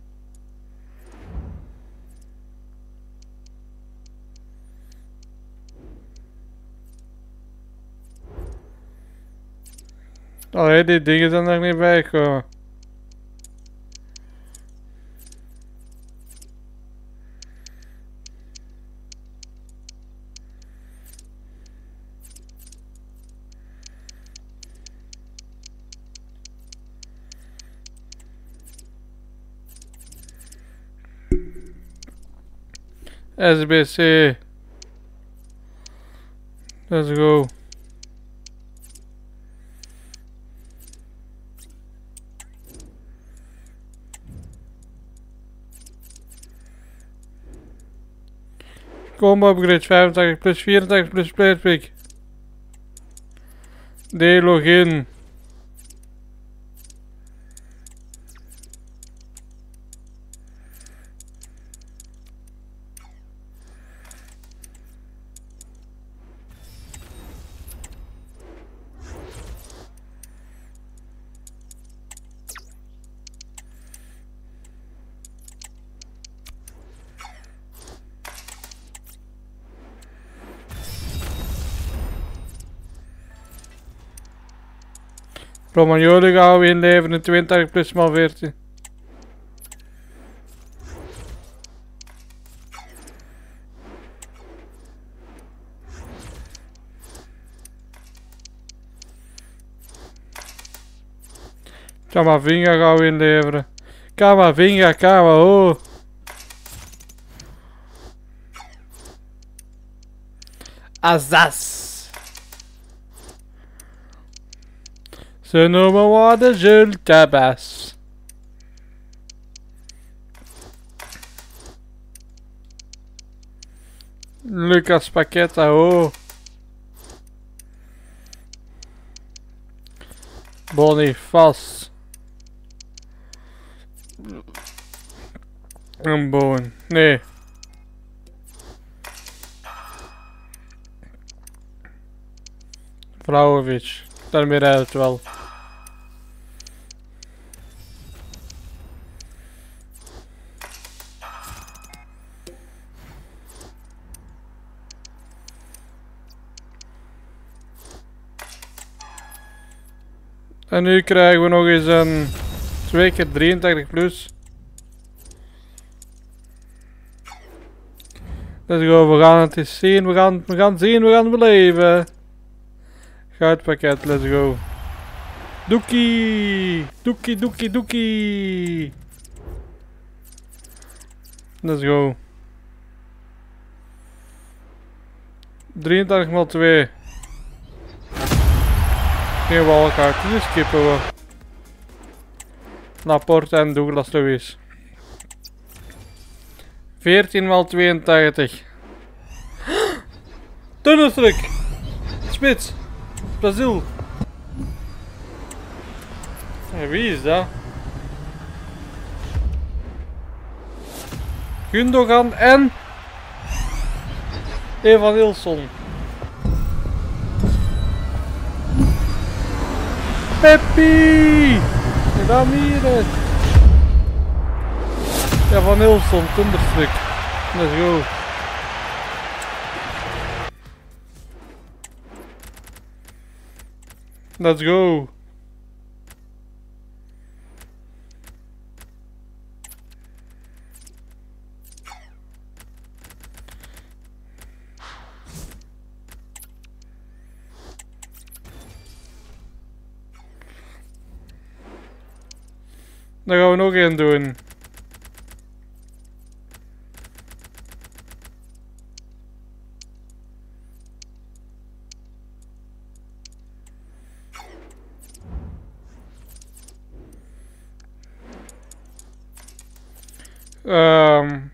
Allee, die dingen zijn er niet bij gekomen. S B C. Let's go. Combo upgrade vijfentachtig plus vierentachtig plus player pick. D login. Romagnoli gaan we inleveren, tweeëntachtig plus maal veertien. Kamavinga gaan we inleveren. Kamavinga, Kama, ho. Azaz. Ze noemen wat de Zultabas. Lucas Paqueta, ho. Boniface. Een boon. Nee. Vlahovic. Daarmee rijdt het wel. En nu krijgen we nog eens een twee keer drieëntachtig plus. Let's go, we gaan het eens zien, we gaan, we gaan zien, we gaan beleven. Goudpakket, let's go. Doekie! Doekie, doekie, doekie! Let's go. drieëntachtig maal twee. Geen walkaart, dus skippen we. Laporte en Douglas Luiz. veertien maal tweeëntachtig. Tunnelstruk! Spits! Brazil! En wie is dat? Gundogan en Evan Nilsson. Peppi! Ramirez! Evan Nilsson, Thunderstruck. Let's go. Let's go. Daar gaan we nog één doen. Um,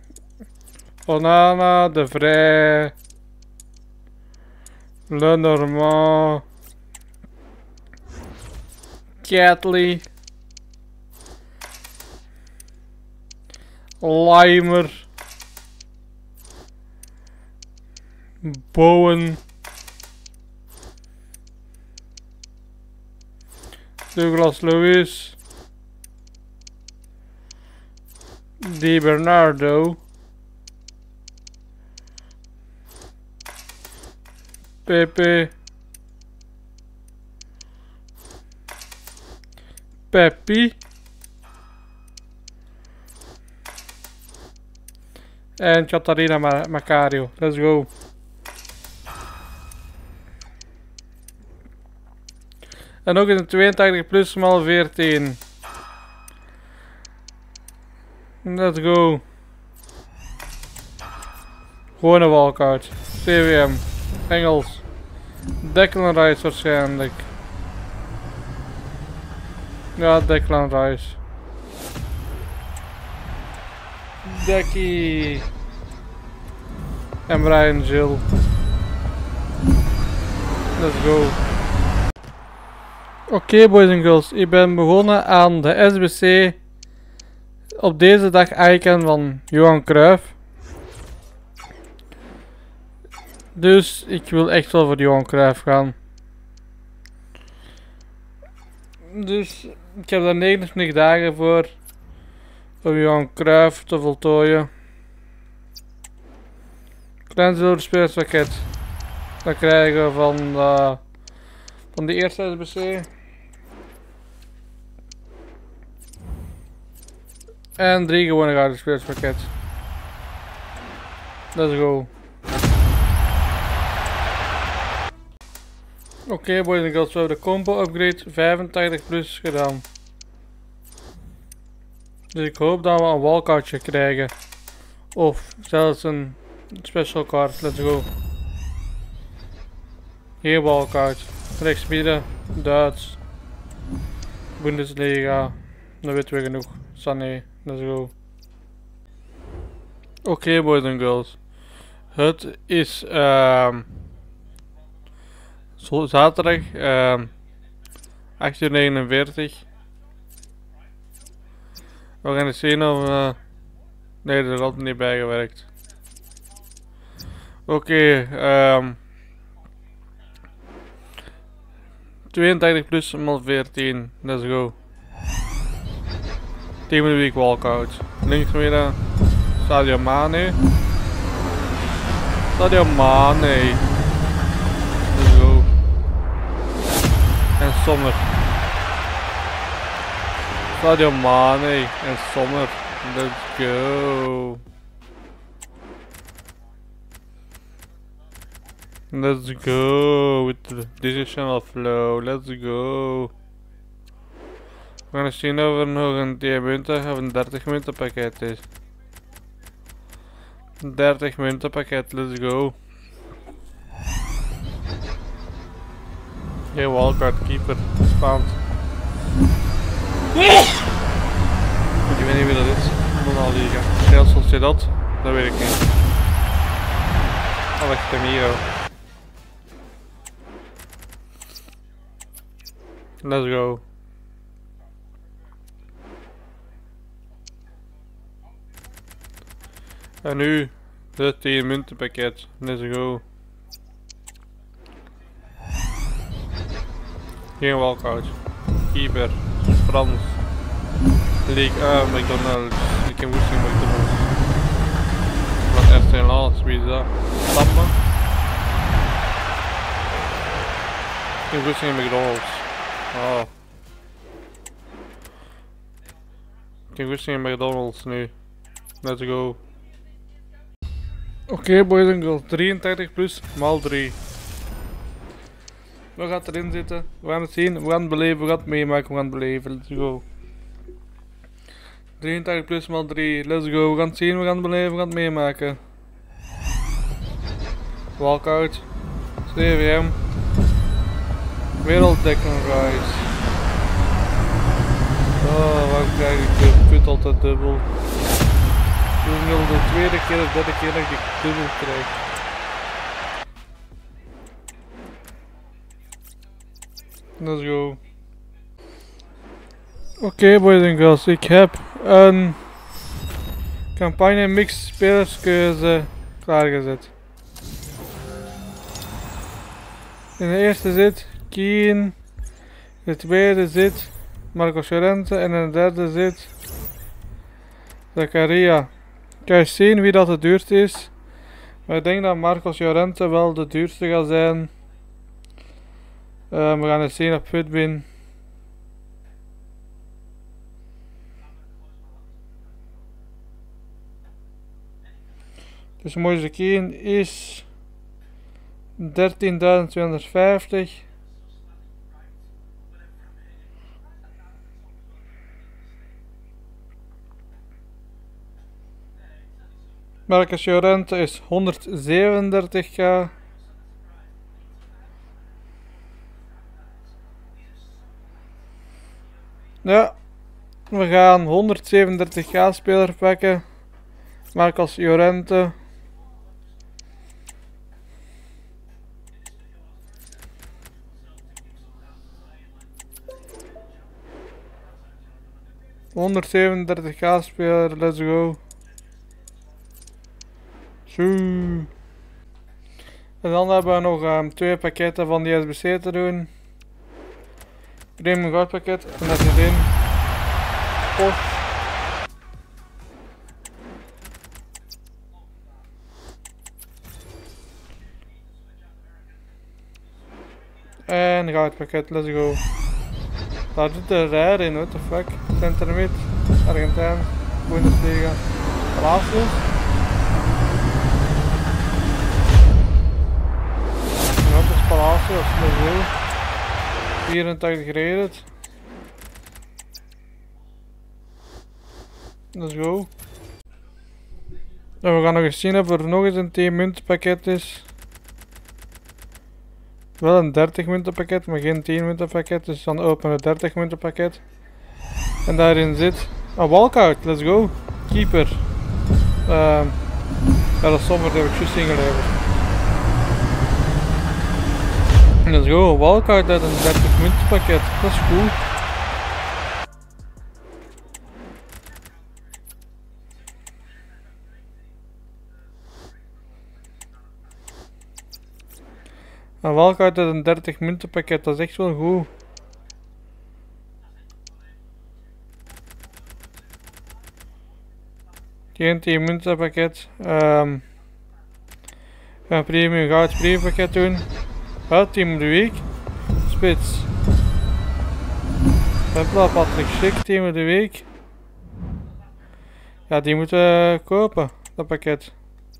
Onana, De Vrij, Lenormand, Catley, Limer, Bowen, Douglas Luiz, Di Bernardo, Pepe, Peppi en Catarina Macario. Let's go. En ook in tweeëntachtig plus maal veertien. Let's go. Gewoon een walkout. C W M. Engels. Declan Rice waarschijnlijk. Ja, Declan Rice. Dekkie. En Brian Gill. Let's go. Oké okay, boys en girls. Ik ben begonnen aan de S B C. Op deze dag icon van Johan Cruijff. Dus ik wil echt wel voor Johan Cruijff gaan. Dus ik heb daar negenentwintig dagen voor om Johan Cruijff te voltooien. Klein zilver spelerspakket. Dat krijgen we van de, van de eerste S B C. En drie gewone gouden spelerspakket. Let's go. Oké okay, boys en girls, we hebben de combo upgrade vijfentachtig plus gedaan. Dus ik hoop dat we een walkoutje krijgen. Of zelfs een special card. Let's go. Geen walkout. Rechtsmidden, Duits. Bundesliga. Dat weten we genoeg. Sané, let's go. Oké okay, boys en girls. Het is um, zaterdag um, acht uur negenenveertig. We gaan eens zien of... Uh, nee, er is altijd niet bijgewerkt. Oké, okay, um, tweeëntachtig plus maal veertien, let's go. Team of the week walkout. Linksmidden, Sadio Mane. Sadio Mane. Let's go. En Sommer. Sadio Mane en Sommer. Let's go. Let's go with the decisional flow. Let's go. We gaan eens zien of er nog een tien munten of een dertig munten pakket is. dertig munten pakket, let's go. Geen wildcard keeper, spannend. Ik weet niet wie dat is. Normaal liga. Real Sociedad, dat weet ik niet. Alex Camiro. Let's go. En nu de tien munten pakket. Let's go. Geen walkout. Keeper. Frans. League A. McDonald's. Ik heb woesting McDonald's. Wat R C Lens. Wie is dat? Samba. Ik heb woesting McDonald's. Oh. Ik heb woesting McDonald's nu. Let's go. Oké okay, boys en girls, drieëntachtig plus maal drie. Wat gaat erin zitten? We gaan het zien, we gaan het beleven, we gaan het meemaken, we gaan het beleven, let's go. drieëntachtig plus maal drie, let's go, we gaan het zien, we gaan het beleven, we gaan het meemaken. Walkout, C V M, Werelddekken Rise. Oh, wat krijg ik de put altijd dubbel. Dit is nu de tweede keer of derde keer dat ik die dubbel krijg. Let's go. Oké okay, boys en girls, ik heb een campagne mix spelerskeuze klaargezet. In de eerste zit Keane, in de tweede zit Marcos Llorente en in de derde zit Zakaria. Ik ga eens zien wie dat het duurste is. Maar ik denk dat Marcos Llorente wel de duurste gaat zijn. Uh, we gaan eens zien op Futbin. Dus Moise Keane is dertienduizend tweehonderdvijftig. Marcos Llorente is honderdzevenendertig k. Ja, we gaan honderdzevenendertig k speler pakken. Marcos Llorente. honderdzevenendertig k speler, let's go. En dan hebben we nog um, twee pakketten van die S B C te doen. Premium goud pakket en dat zit in Porsche. En goud pakket, let's go. Daar zit de rij in, what the fuck. Center mid, Argentijn, Bundesliga, Palacios. Palacios, let's go. vierentachtig rated. Let's go. En we gaan nog eens zien of er nog eens een tien munten pakket is. Wel een dertig munten pakket, maar geen tien munten pakket. Dus dan openen we het dertig munten pakket. En daarin zit een walkout. Let's go. Keeper. Uh, ja, dat somber heb ik juist ingeleverd. Let's go. Walkout uit een dertig munten pakket. Dat is cool. Een walkout uit een dertig munten pakket. Dat is echt wel goed. Geen tien munten pakket. Um, een premium goud premium pakket doen. Wel team of the week. Spits. Templa Patrick Schick team of the week. Ja, die moeten we kopen. Dat pakket.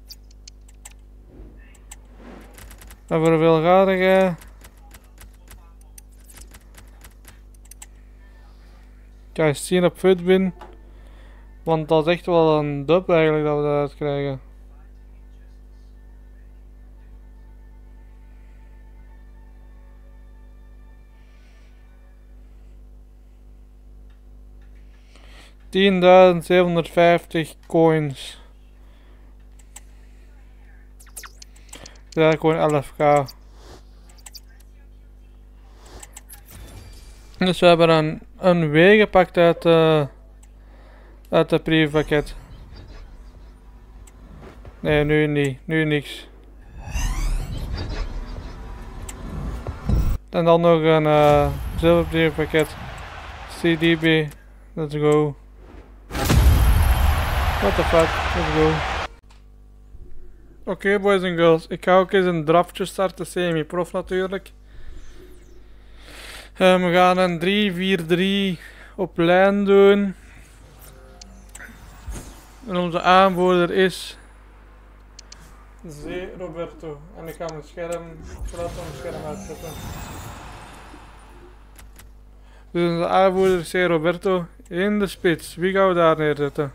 En voor hoeveel gaat er? Ik ga eens zien op Futbin. Want dat is echt wel een dub eigenlijk dat we daaruit krijgen. tienduizend zevenhonderdvijftig coins. Ja, gewoon elf k. Dus we hebben een, een W gepakt uit de, uit het preview-pakket. Nee, nu niet. Nu niks. En dan nog een uh, zilver preview-pakket. C D B. Let's go. What the fuck. Let's go. Oké, okay, boys en girls. Ik ga ook eens een draftje starten. Semi-prof natuurlijk. Uh, we gaan een drie vier drie op lijn doen. En onze aanvoerder is Zé Roberto. En ik ga mijn scherm, ik laat mijn scherm uitzetten. Dus onze aanvoerder is Zé Roberto in de spits. Wie gaan we daar neerzetten?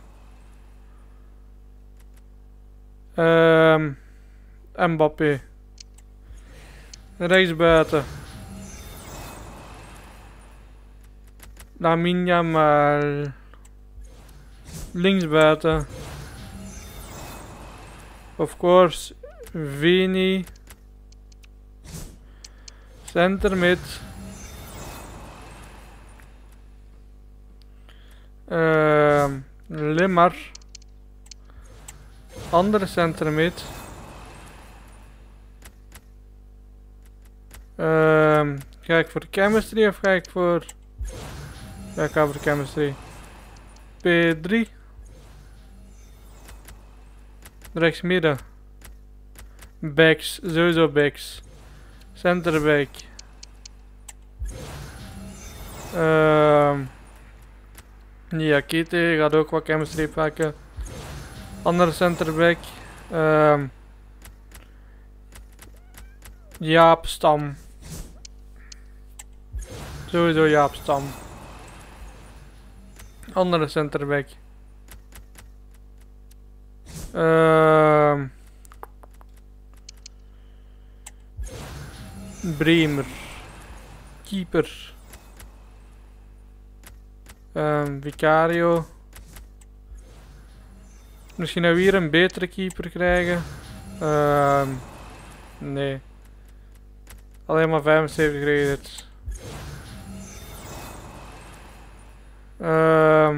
Um, Mbappé. Rechtsbuiten. Lamine Yamal. Linksbuiten. Of course, Vini. Center mid. Uh, Limar. Andere center mid. Uh, ga ik voor de chemistry of ga ik voor... Ja, ik ga voor de chemistry. P drie. Rechts midden. Backs, sowieso backs. Centerback. Uh, ja, Kite gaat ook wat chemistry pakken. Andere centerback. Uh, Jaap Stam. Sowieso Jaap Stam. Andere centerback. Uh, Bremer. Keeper. Um, Vicario. Misschien dat we hier een betere keeper krijgen. Uh, nee. Alleen maar vijfenzeventig credits. Uh,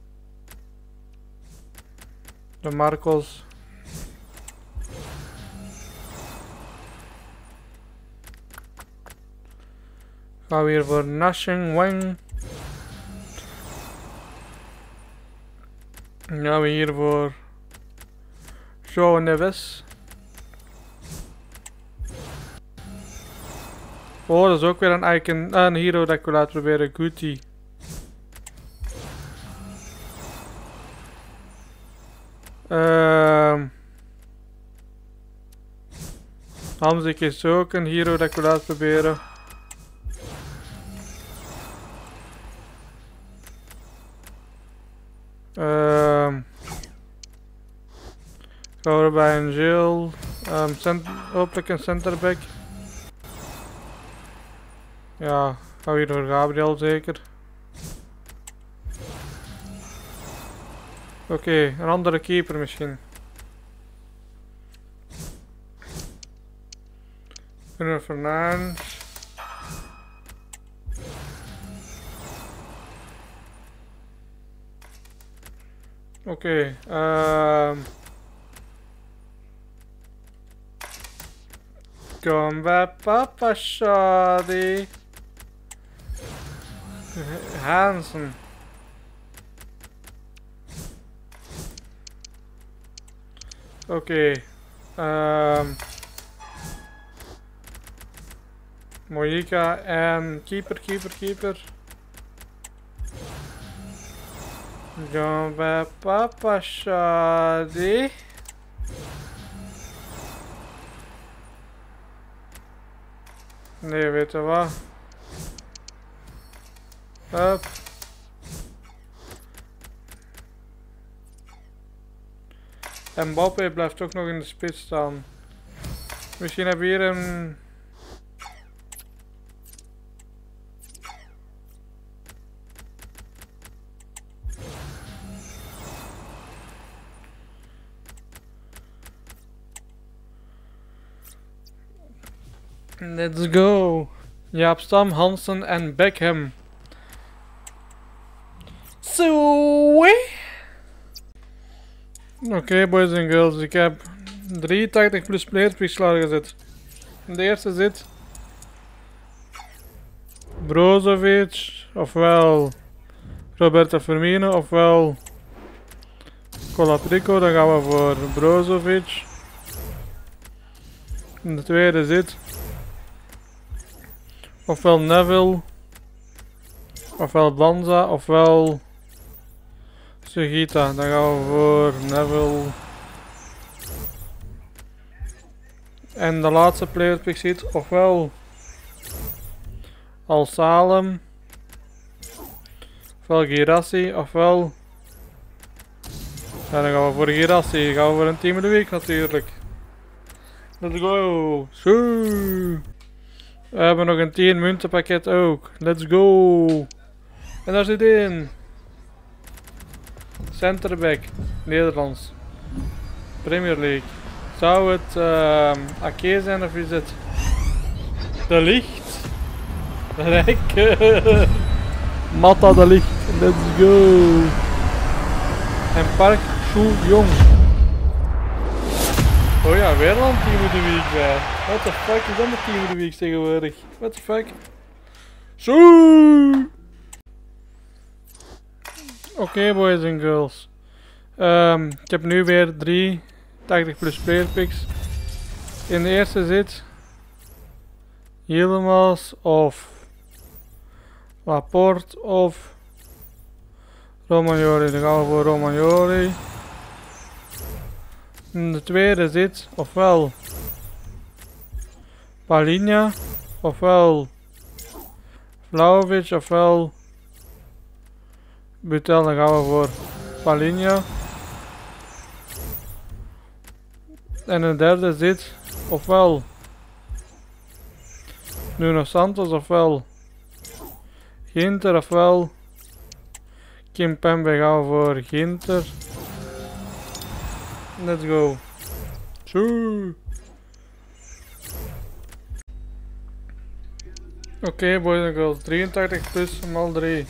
de Marcos. Gaan we hier voor Nashing Wang. Dan gaan we hier voor João Neves. Oh, dat is ook weer een icon, uh, een hero dat ik wil laten proberen. Guti. Uh, Hamzik is ook een hero dat ik wil laten proberen. Uh, Gaan we bij een Jill. Um, cent hopelijk een centerback. Ja, gaan we hier voor Gabriel zeker. Oké, okay, een andere keeper misschien. Bruno Fernandes. Oké, okay, um, kom bij papa Shadi. Hansen. Oké, okay, um, Mojika en keeper, keeper, keeper. Gaan bij papa Shadi. Nee, weet je wat? Hup. En Mbappé blijft ook nog in de spits staan. Misschien hebben we hier een... Let's go! Jaap Stam, Hansen en Beckham. Zo. Oké, okay, boys en girls, ik heb drieëntachtig plus playerpicks klaargezet. De eerste zit Brozovic, ofwel Roberto Firmino, ofwel Colaprico. Dan gaan we voor Brozovic. En de tweede zit ofwel Neville, ofwel Banza, ofwel Sugita. Dan gaan we voor Neville. En de laatste player pick zit ofwel Al Salem, ofwel Girassi, ofwel... Ja, dan gaan we voor Girassi. Gaan we voor een team of the week natuurlijk. Let's go! Zo! We hebben nog een tien muntenpakket ook. Let's go! En daar zit in. Centerback. Nederlands. Premier League. Zou het uh, Ake zijn of is het De Licht? Lekker! Matta De Licht. Let's go! En Park Soo-young. Oh ja, weer al een team of the week bij. What the fuck is dat met team of the week tegenwoordig? What the fuck? Zo! Oké, okay, boys en girls. Um, ik heb nu weer drie tachtig plus player picks. In de eerste zit Yilmaz of Laporte of Romagnoli. Dan gaan we voor Romagnoli. In de tweede zit ofwel Palinha, ofwel Vlahovic, ofwel Butel. Dan gaan we voor Palinha. En in de derde zit ofwel Nuno Santos, ofwel Ginter, ofwel Kimpembe. Gaan we voor Ginter. Let's go. Zo. Oké, okay, boys en girls. drieëntachtig plus maal drie.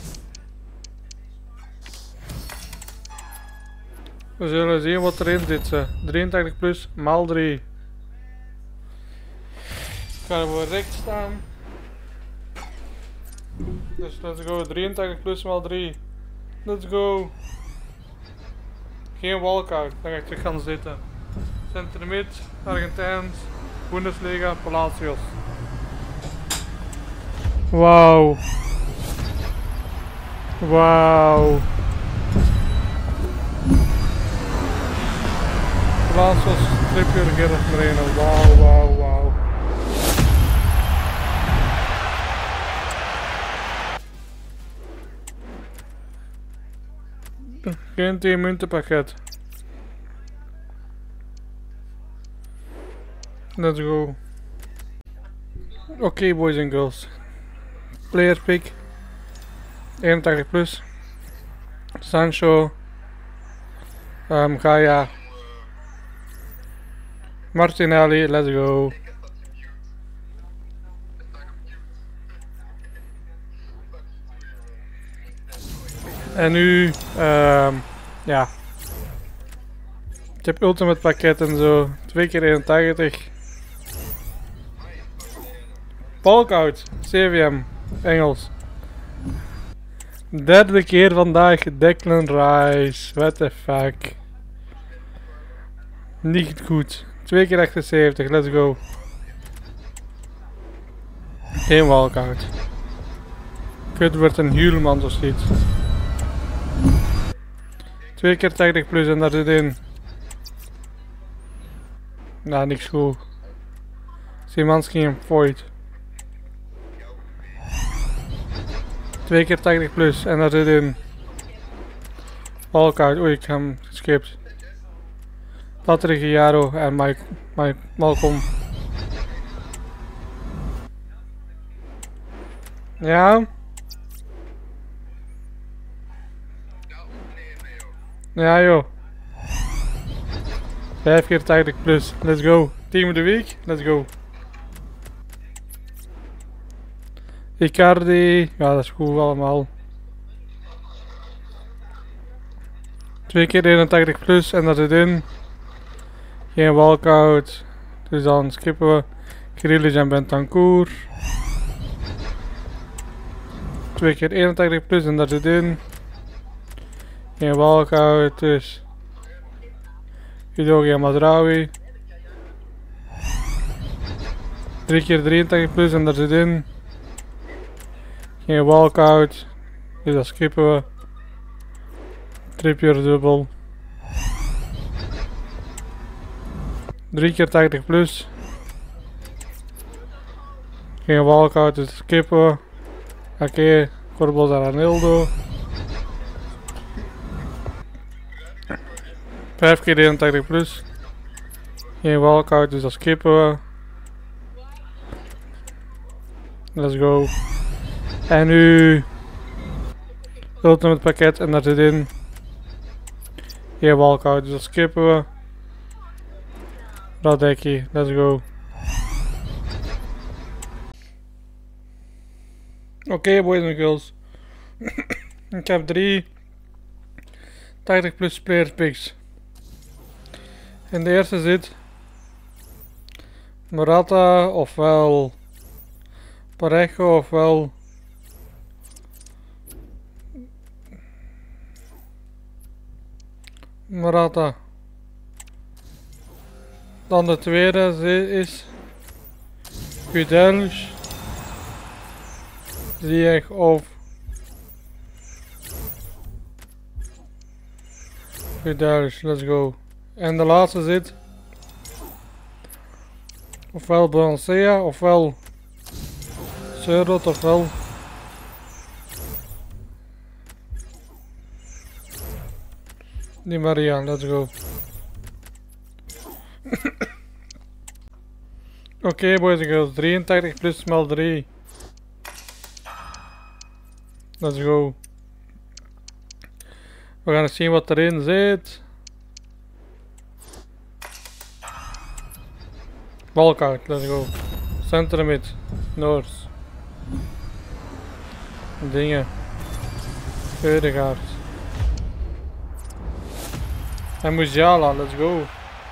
We zullen zien wat erin zit. drieëntachtig plus maal drie. Ik ga voor rechts staan. Dus let's go. drieëntachtig plus maal drie. Let's go. Geen walkout, dan ga ik terug gaan zitten. Center mid, Argentijns, Bundesliga, Palacios. Wauw. Wauw. Palacios, Trippier, Gerrit Moreno. Wauw, wauw, wauw. Geen tien muntenpakket. Let's go. Oké okay, boys and girls. Player pick. eenentachtig plus. Sancho. Um, Gaia. Martinelli, let's go. En nu, um, ja. Ik heb ultimate pakket en zo. twee keer eenentachtig. Polkout, C V M, Engels. Derde keer vandaag Declan Rice. What the fuck. Niet goed. twee keer achtenzeventig, let's go. Geen walkout. Kut wordt een Huurman of zoiets. twee keer tachtig plus en daar zit in. Nou, niks goed. Szymanski en Voigt. twee keer tachtig plus en daar zit in. Walkout, oei, ik heb hem geskipt. Patrick Jaro en Mike, Mike Malcolm. Ja. Ja joh. vijf keer tachtig plus, let's go. Team of the week, let's go. Icardi, ja dat is goed allemaal. twee keer eenentachtig plus en dat zit in. Geen walkout, dus dan skippen we. Grealish en Bentancur. twee keer eenentachtig plus en dat zit in. Geen walkout, dus Udogie en Mazraoui. drie keer drieëntachtig plus en daar zit in. Geen walkout, dus dat skippen we. Trippier dubbel. drie keer tachtig plus. Geen walkout, dus dat skippen we. Oké, okay. Corbos en Ranildo. vijf keer eenentachtig plus. Geen walkout, dus dat skippen we. Let's go. En nu ultimate pakket en daar zit in. Geen walkout, dus dat skippen we. Radecki, let's go. Oké okay, boys en girls. Ik heb drie tachtig plus player picks. In de eerste zit Morata ofwel Parejo ofwel Morata. Dan de tweede is Gudelj, Ziyech of Gudelj, let's go. En de laatste zit ofwel Balancea ofwel Sörloth ofwel Di Maria, let's go. Oké okay, boys and girls, drieëntachtig plus maal drie. Let's go. We gaan eens zien wat erin zit. Walkout, let's go. Center mid, North. Dingen. Eudegaard. En Musiala, let's go.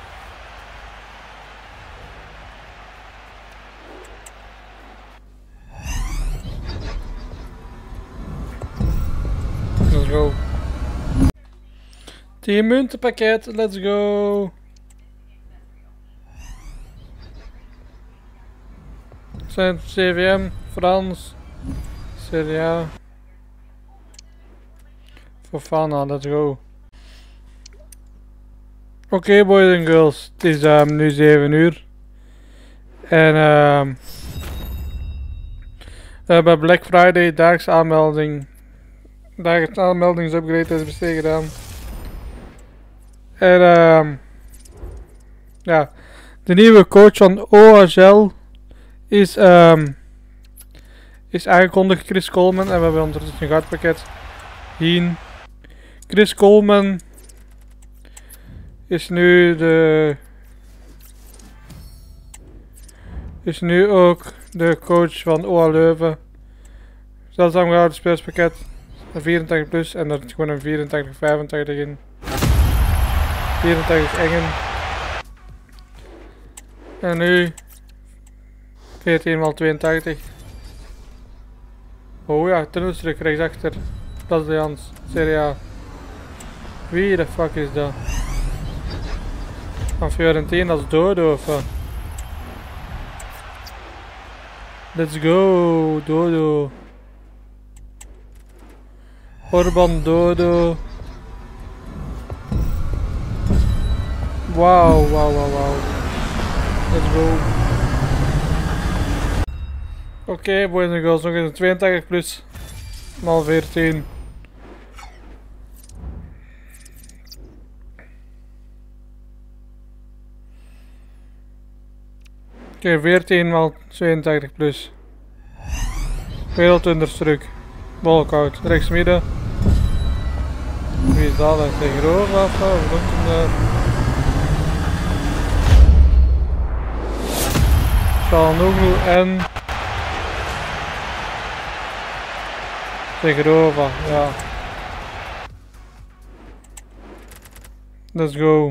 Let's go. tien muntenpakket, let's go. Zijn C V M, Frans, Serie A. Fofana, let's go. Oké okay, boys en girls, het is um, nu zeven uur. En um, we hebben Black Friday, dagelijkse aanmelding. Dagelijkse aanmeldingsupgrade is besteed gedaan. En um, ja, De nieuwe coach van O H L is, um, is aangekondigd, Chris Coleman. En we hebben ondertussen een goudpakket. Hier. Chris Coleman is nu de... Is nu ook de coach van O H Leuven. Zeldzaam gehouden spelerspakket. Een vierentachtig plus en er is gewoon een vierentachtig vijfentachtig in. vierentachtig Engen. En nu veertien maal tweeëntachtig. Oh ja, tunnelstruk rechtsachter. Dat is de Jans. Serie A. Wie de fuck is dat? Van Fiorentina als Dodo of wat? Let's go, Dodo. Orban Dodo. Wauw, wauw, wauw, wauw. Let's go. Oké, okay, boys en girls, nog eens een tweeëntachtig plus. Maal veertien. Oké, okay, veertien maal tweeëntachtig plus. Wereldunderstruk. Walkout, rechts midden. Wie is dat? Dat is groot af, of loopt hem daar? Salnoglu en... Segrova, ja. Let's go.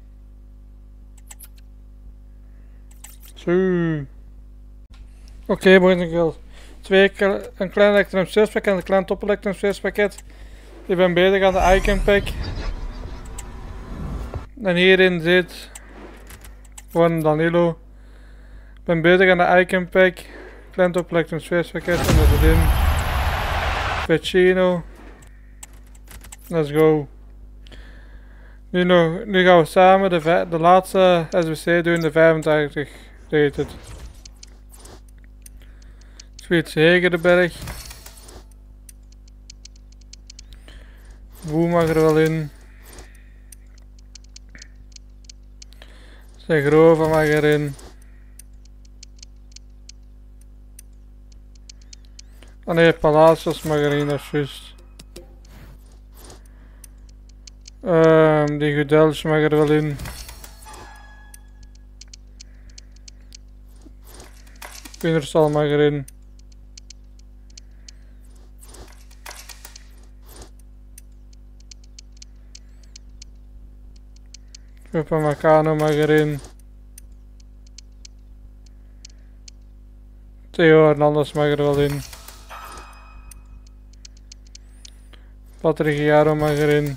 Zo. Oké, okay, boys en girls. Twee, een klein elektronische en een klein top elektronische pakket. Ik ben bezig aan de Icon Pack. En hierin zit gewoon Danilo. Ik ben bezig aan de Icon Pack. Klein top elektronische pakket en dat zit in. Pacino. Let's go. Nu, nog, nu gaan we samen de, de laatste S B C doen, de vijfentachtig rated. Sweets Hegerberg. Woe mag er wel in. Segrova mag erin. Ah nee, Palacios mag erin, dat is juist. Um, die Gudels mag er wel in. Winterstal mag erin. Upamecano mag erin. Theo Hernandez mag er wel in. Patrick Jaro mag erin.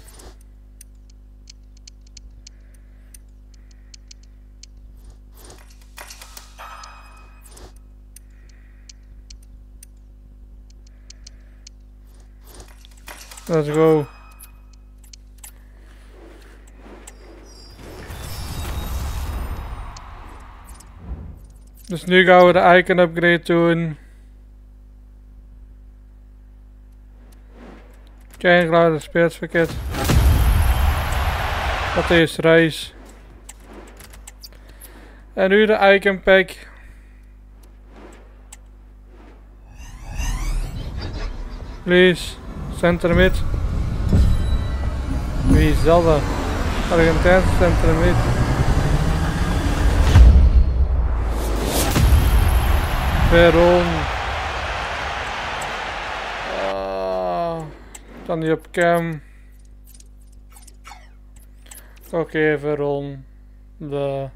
Let's go. Dus nu gaan we de icon upgrade doen. Klein glazen speelspakket. Dat is Reis. En nu de icon pack. Please, center mid. Wie is dat? Argentijnse center mid. Veron. Ah, dan die op cam. Oké, okay, Veron. De.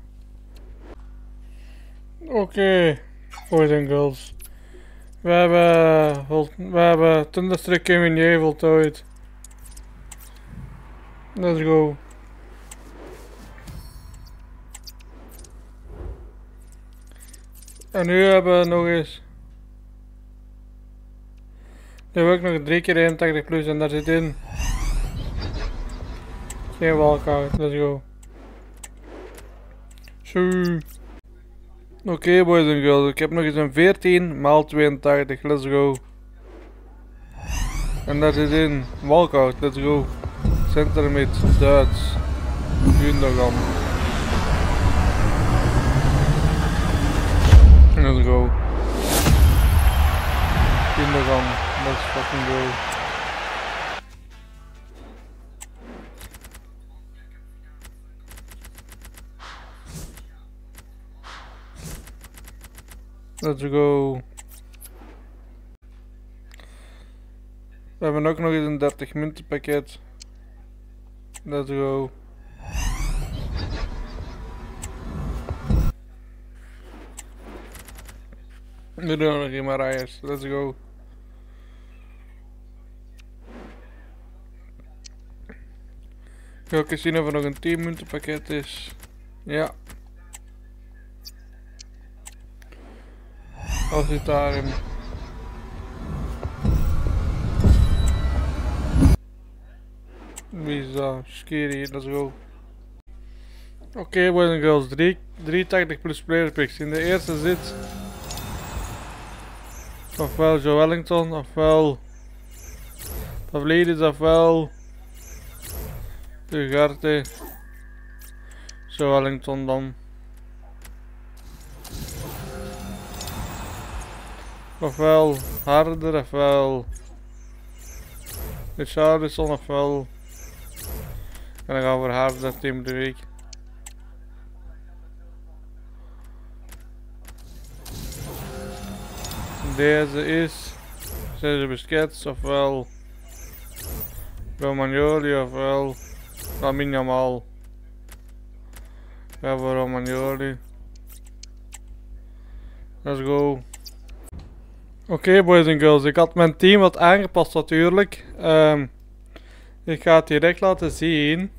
Oké, okay. Boys and girls. We hebben, we hebben Thunderstruck Minier voltooid. Let's go. En nu hebben we nog eens. Nu heb ik nog drie keer eenentachtig plus en daar zit in. Geen walkout, let's go. Zo. Oké okay, boys en girls, ik heb nog eens een veertien maal tweeëntachtig, let's go. En daar zit in, walkout, let's go. Center mid, Duits, Gundogan. Let's go. Kindergang. Let's fucking go. Let's go. We hebben ook nog eens een dertig munten pakket. Let's go. We doen nog geen Mariah's. Let's go. Ik ga ook eens zien of er nog een tien munten pakket is. Ja. Als zit daarin. Wie is dat? Scary, let's go. Oké, okay, boys and girls, driehentachtig plus player picks. In de eerste zit ofwel Joe Wellington, ofwel Pavlidis, ofwel Ugarte. Joe Wellington dan. Ofwel Harder, ofwel Richarlison, ofwel. En dan gaan we voor Harder team de week. Deze is Sergio Busquets, ofwel Romagnoli, ofwel Lamine Yamal. Ga voor Romagnoli. Let's go. Oké, okay, boys and girls, ik had mijn team wat aangepast natuurlijk. Um, ik ga het direct laten zien.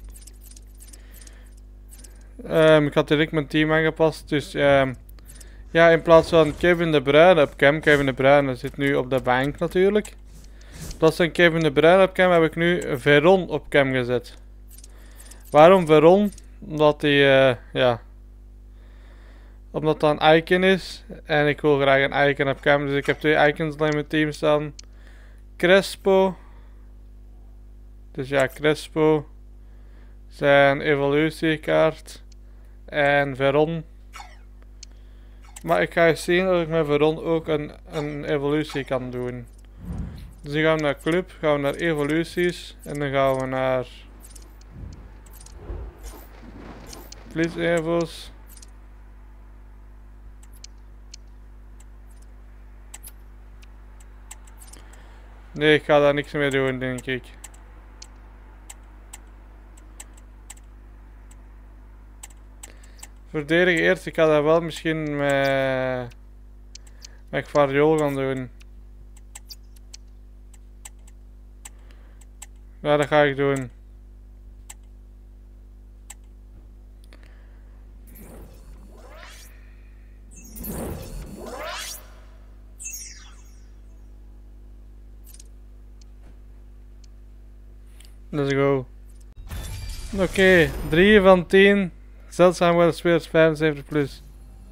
Um, ik had direct mijn team aangepast, dus um, ja, in plaats van Kevin De Bruyne op cam, Kevin De Bruyne zit nu op de bank natuurlijk. In plaats van Kevin De Bruyne op cam heb ik nu Veron op cam gezet. Waarom Veron? Omdat hij, uh, ja, omdat dat een icon is en ik wil graag een icon op cam, dus ik heb twee icons in mijn team staan. Crespo, dus ja, Crespo, zijn evolutiekaart en Veron. Maar ik ga eens zien of ik met Veron ook een, een evolutie kan doen. Dus dan gaan we naar club, gaan we naar evoluties en dan gaan we naar Please Evos. Nee, ik ga daar niks mee doen, denk ik. Verdedigen eerst, ik ga dat wel misschien met, met Gvardiol gaan doen. Ja, dat ga ik doen. Let's go. Oké, okay, drie van tien. Zeldzaam worden spelers vijfenzeventig plus.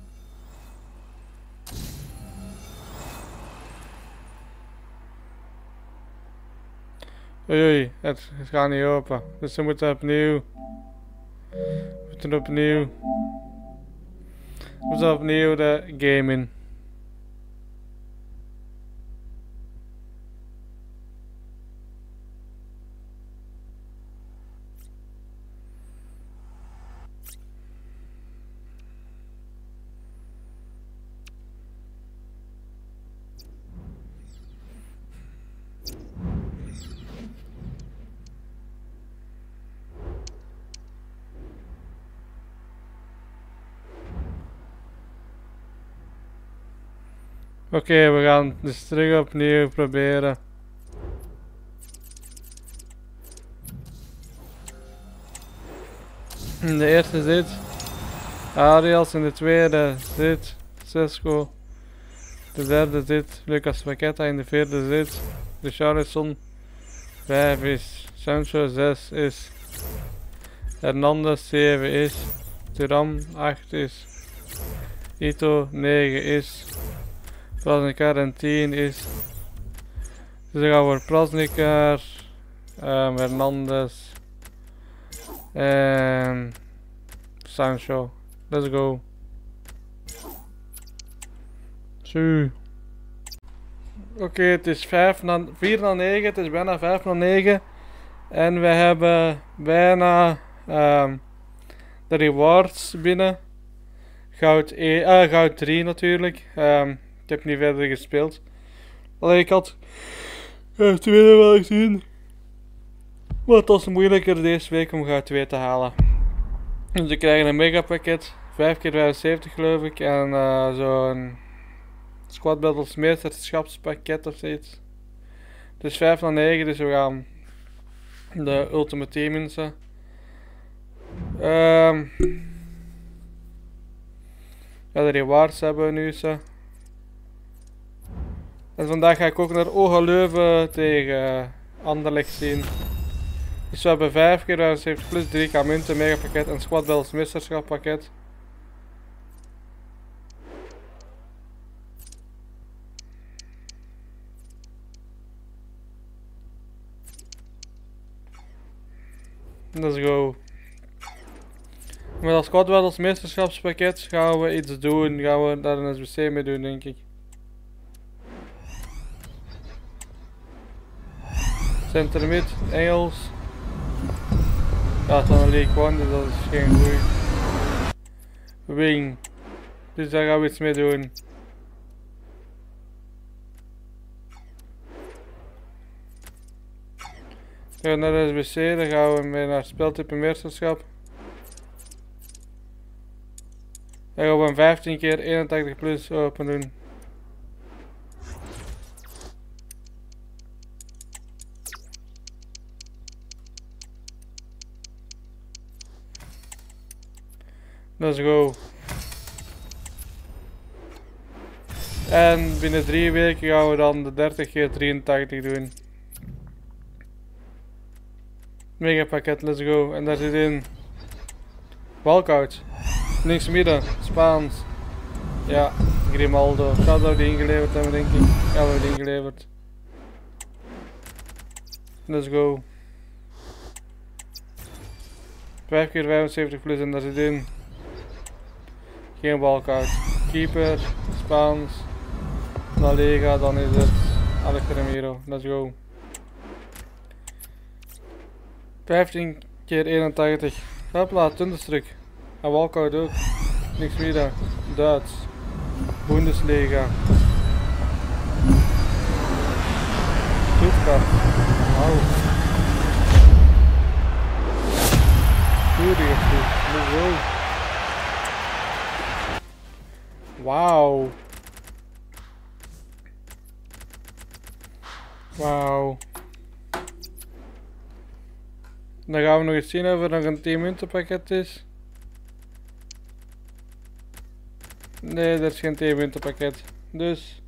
Oei oei, het, het gaat niet open. Dus we moeten opnieuw. We moeten opnieuw. We moeten opnieuw de game in. Oké, okay, we gaan dus terug opnieuw proberen. In de eerste zit Arias, in de tweede zit Sesco. De derde zit Lucas Paqueta, in de vierde zit Richarlison. Vijf is Sancho, zes is Hernandez, zeven is Thuram, acht is Ito, negen is Prasnikar en tien is. Dus dan gaan we voor Prasnikar, um, Hernandez en Sancho. Let's go. Zo. Oké, okay, het is vijf na, vier na negen, het is bijna vijf na negen. En we hebben bijna um, de rewards binnen. Goud, e uh, goud drie natuurlijk. Um, ik heb niet verder gespeeld. Alleen ik had goud twee wel gezien. Maar het was moeilijker deze week om goud twee te halen. Dus we krijgen een megapakket. vijf keer vijfenzeventig geloof ik. En uh, zo'n Squad Battles meesterschapspakket of zoiets. Dus vijf na negen, dus we gaan de Ultimate Team inzetten. Um, ja, de rewards hebben we nu zo. En vandaag ga ik ook naar Oga Leuven tegen Anderlecht zien. Dus we hebben vijf keer vijfenzeventig plus drie k munten, megapakket en Squad Battles meesterschapspakket. Let's go. Met als Squad Battles meesterschapspakket gaan we iets doen. Gaan we daar een S B C mee doen, denk ik. Center mid, Engels. Ja, het is dan een League one, dus dat is geen goeie. Wing. Dus daar gaan we iets mee doen. We gaan naar de S B C, dan gaan we mee naar speltype meesterschap. Dan gaan we een vijftien keer eenentachtig plus open doen. Let's go. En binnen drie weken gaan we dan de dertig keer drieëntachtig doen. Megapakket, let's go. En daar zit in Walkout. Links midden, Spaans. Ja, Grimaldo. Zouden we die ingeleverd hebben, denk ik. Ja, we hebben die ingeleverd. Let's go. vijf keer vijfenzeventig plus en daar zit in. Geen Walkout. Keeper, Spaans. La Liga, dan is het Alex Ramiro. Let's go. vijftien keer eenentachtig. Hopla, Thunderstruck. En Walkout ook. Niks meer dan. Duits. Bundesliga. Stuttgart. Wauw. Stuttgart. Let's go. Wauw. Wauw. Dan gaan we nog eens zien of er nog een tien munten pakket is. Nee, er is geen tien munten pakket. Dus.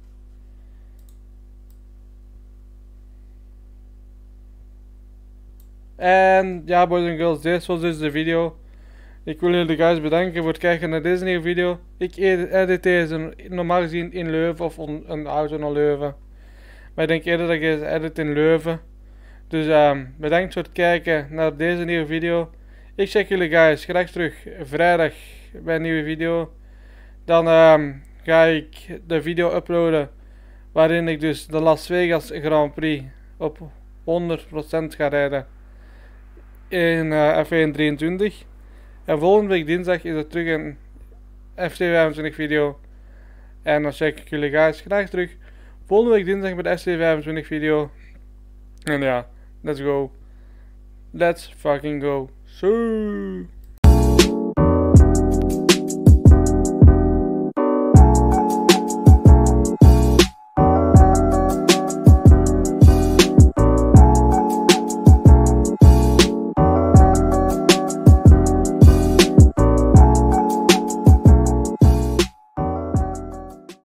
En ja, boys en girls, dit was dus de video. Ik wil jullie guys bedanken voor het kijken naar deze nieuwe video. Ik edit deze normaal gezien in Leuven of een auto naar Leuven. Maar ik denk eerder dat ik deze edit in Leuven. Dus um, bedankt voor het kijken naar deze nieuwe video. Ik check jullie guys graag terug vrijdag bij een nieuwe video. Dan um, ga ik de video uploaden waarin ik dus de Las Vegas Grand Prix op honderd procent ga rijden in uh, F één drieëntwintig. En volgende week dinsdag is er terug een F C vijfentwintig video. En dan check ik jullie guys graag terug volgende week dinsdag bij de F C vijfentwintig video. En ja, let's go. Let's fucking go. So.